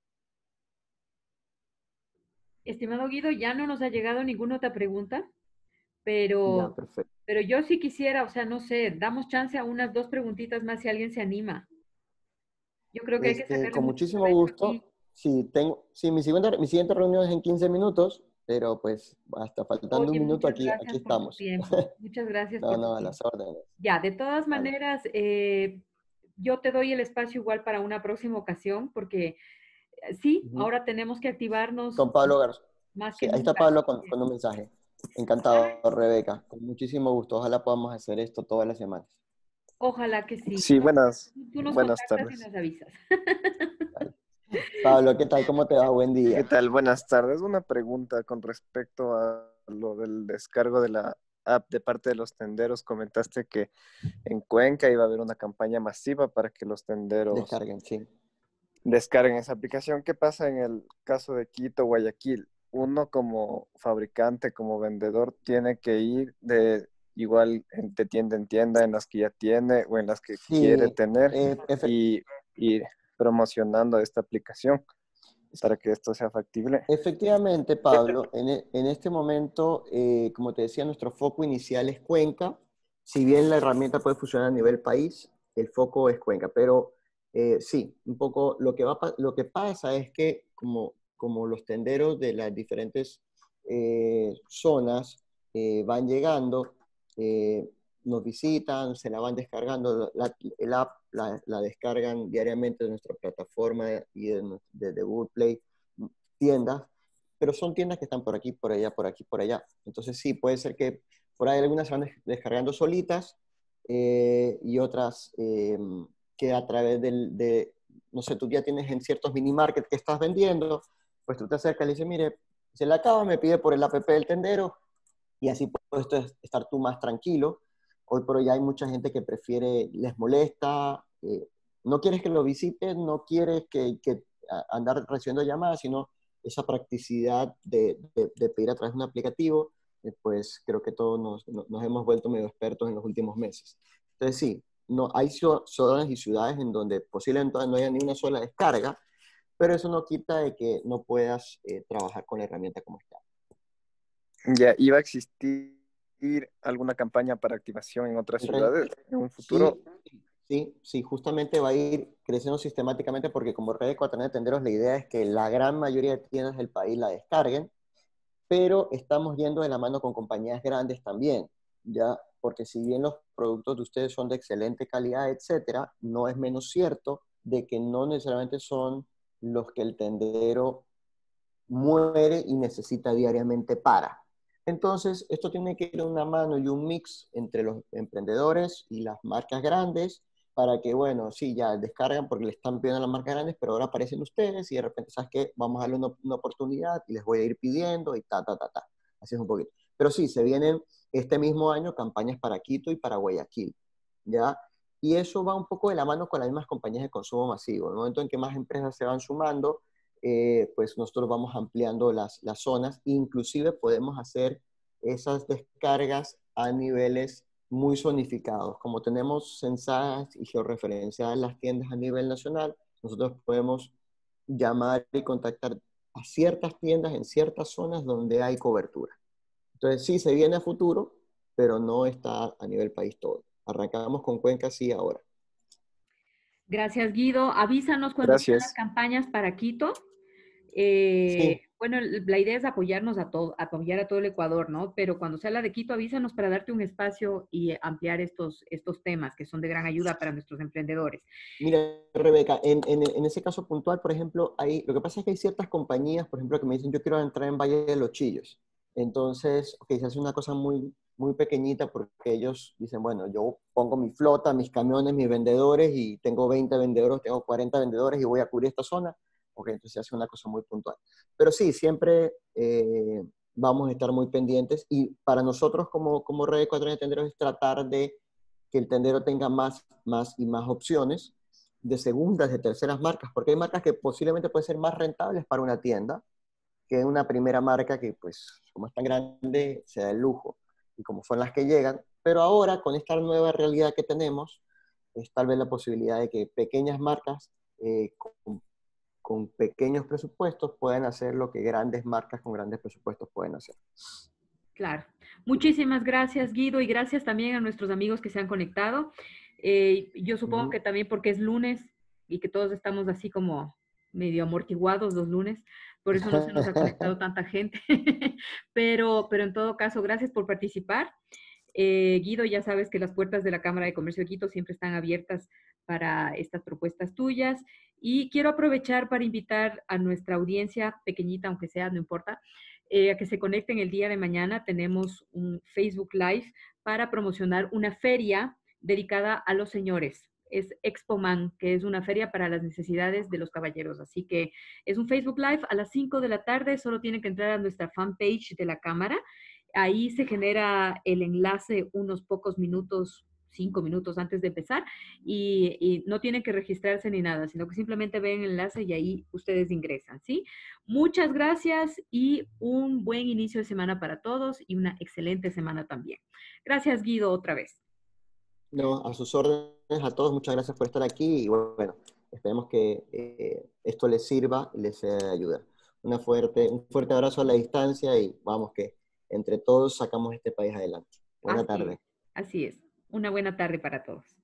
Estimado Guido, ya no nos ha llegado ninguna otra pregunta, Ya, pero, perfecto. pero yo sí quisiera, o sea, no sé, damos chance a unas dos preguntitas más si alguien se anima. Yo creo que hay que Este, sacarle con mucho muchísimo provecho gusto. aquí. Sí, tengo, sí, mi siguiente, mi siguiente reunión es en quince minutos, pero pues hasta faltando un Oye, minuto muchas aquí, aquí gracias por tu estamos. tiempo. Muchas gracias No, por tu no, a tiempo. las órdenes. Ya, de todas Vale. maneras, eh, yo te doy el espacio igual para una próxima ocasión, porque eh, sí, Ujú. ahora tenemos que activarnos Con Pablo Garza. más Sí, que ahí está nunca. Pablo con, con un mensaje. Encantado, Rebeca. Con muchísimo gusto. Ojalá podamos hacer esto todas las semanas. Ojalá que sí. Sí, buenas, Tú tú nos buenas contactas y tardes. nos avisas. Vale. Pablo, ¿qué tal? ¿Cómo te va? Buen ¿Qué día. tal? Buenas tardes. Una pregunta con respecto a lo del descargo de la app de parte de los tenderos. Comentaste que en Cuenca iba a haber una campaña masiva para que los tenderos Descarguen, sí. descarguen esa aplicación. ¿Qué pasa en el caso de Quito, Guayaquil? Uno como fabricante, como vendedor, tiene que ir de igual en- de tienda en tienda en las que ya tiene o en las que quiere Sí, tener eh, efe- y ir promocionando esta aplicación para que esto sea factible. efectivamente, Pablo, en, e- en este momento, eh, como te decía, nuestro foco inicial es Cuenca. Si bien la herramienta puede funcionar a nivel país, el foco es Cuenca. Pero eh, sí, un poco lo que, va, pa- lo que pasa es que como, como los tenderos de las diferentes eh, zonas eh, van llegando, eh, nos visitan, se la van descargando, la, el app la, la descargan diariamente de nuestra plataforma y de, de, de Google Play, tiendas, pero son tiendas que están por aquí, por allá, por aquí, por allá. Entonces sí, puede ser que por ahí algunas se van descargando solitas eh, y otras eh, que a través del, de, no sé, tú ya tienes en ciertos mini market que estás vendiendo, pues tú te acercas y le dices, mire, se le acaba, me pide por el app del tendero y así puedes estar tú más tranquilo. Hoy por hoy hay mucha gente que prefiere, les molesta, eh, no quieres que lo visites, no quieres que, que andar recibiendo llamadas, sino esa practicidad de, de, de pedir a través de un aplicativo, eh, pues creo que todos nos, nos hemos vuelto medio expertos en los últimos meses. Entonces sí, no, hay zonas y ciudades en donde posiblemente no haya ni una sola descarga, pero eso no quita de que no puedas eh, trabajar con la herramienta como está. Ya, ¿iba a existir alguna campaña para activación en otras ciudades en un futuro? Sí, sí, sí, justamente va a ir creciendo sistemáticamente porque como red ecuatoriana de tenderos la idea es que la gran mayoría de tiendas del país la descarguen, pero estamos yendo de la mano con compañías grandes también, ¿ya? Porque si bien los productos de ustedes son de excelente calidad, etcétera, no es menos cierto de que no necesariamente son los que el tendero muere y necesita diariamente para. Entonces, esto tiene que ir una mano y un mix entre los emprendedores y las marcas grandes para que, bueno, sí, ya descargan porque le están pidiendo a las marcas grandes, pero ahora aparecen ustedes y de repente, ¿sabes qué? Vamos a darle una, una oportunidad y les voy a ir pidiendo y ta, ta, ta, ta. Así es un poquito. Pero sí, se vienen este mismo año campañas para Quito y para Guayaquil, ¿ya? Y eso va un poco de la mano con las mismas compañías de consumo masivo. En el momento en que más empresas se van sumando, eh, pues nosotros vamos ampliando las, las zonas, inclusive podemos hacer esas descargas a niveles muy zonificados. Como tenemos censadas y georreferenciadas las tiendas a nivel nacional, nosotros podemos llamar y contactar a ciertas tiendas en ciertas zonas donde hay cobertura. Entonces sí, se viene a futuro, pero no está a nivel país todo. Arrancamos con Cuenca sí ahora. Gracias, Guido. Avísanos cuando sean las Gracias. campañas para Quito. Eh, Sí, bueno, la idea es apoyarnos a todo, apoyar a todo el Ecuador, ¿no? Pero cuando sea la de Quito, avísanos para darte un espacio y ampliar estos, estos temas que son de gran ayuda para nuestros emprendedores. mira, Rebeca, en, en, en, ese caso puntual, por ejemplo, hay, lo que pasa es que hay ciertas compañías, por ejemplo, que me dicen, yo quiero entrar en Valle de los Chillos. Entonces, ok, se hace una cosa muy, muy pequeñita porque ellos dicen, bueno, yo pongo mi flota, mis camiones, mis vendedores y tengo veinte vendedores, tengo cuarenta vendedores y voy a cubrir esta zona. Ok, entonces se hace una cosa muy puntual. Pero sí, siempre eh, vamos a estar muy pendientes y para nosotros como, como Red Ecuatoriana de Tenderos es tratar de que el tendero tenga más, más y más opciones de segundas, de terceras marcas, porque hay marcas que posiblemente pueden ser más rentables para una tienda que una primera marca que, pues, como es tan grande, se da el lujo, y como son las que llegan. Pero ahora, con esta nueva realidad que tenemos, es tal vez la posibilidad de que pequeñas marcas eh, con, con pequeños presupuestos puedan hacer lo que grandes marcas con grandes presupuestos pueden hacer. Claro. Muchísimas gracias, Guido, y gracias también a nuestros amigos que se han conectado. Eh, yo supongo Uh-huh. que también porque es lunes y que todos estamos así como medio amortiguados los lunes, por eso no se nos ha conectado tanta gente. pero, pero en todo caso, gracias por participar. Eh, Guido, ya sabes que las puertas de la Cámara de Comercio de Quito siempre están abiertas para estas propuestas tuyas. Y quiero aprovechar para invitar a nuestra audiencia, pequeñita aunque sea, no importa, eh, a que se conecten el día de mañana. Tenemos un Facebook Live para promocionar una feria dedicada a los señores. Es Expoman, que es una feria para las necesidades de los caballeros. Así que es un Facebook Live a las cinco de la tarde. Solo tienen que entrar a nuestra fanpage de la Cámara. Ahí se genera el enlace unos pocos minutos, cinco minutos antes de empezar, y, y no tienen que registrarse ni nada, sino que simplemente ven el enlace y ahí ustedes ingresan, ¿sí? Muchas gracias y un buen inicio de semana para todos y una excelente semana también. Gracias, Guido, otra vez. No, a sus órdenes a todos, muchas gracias por estar aquí y bueno, esperemos que eh, esto les sirva y les sea de ayuda. Una fuerte, un fuerte abrazo a la distancia y vamos que entre todos sacamos este país adelante. Buena Así tarde. es, así es. Una buena tarde para todos.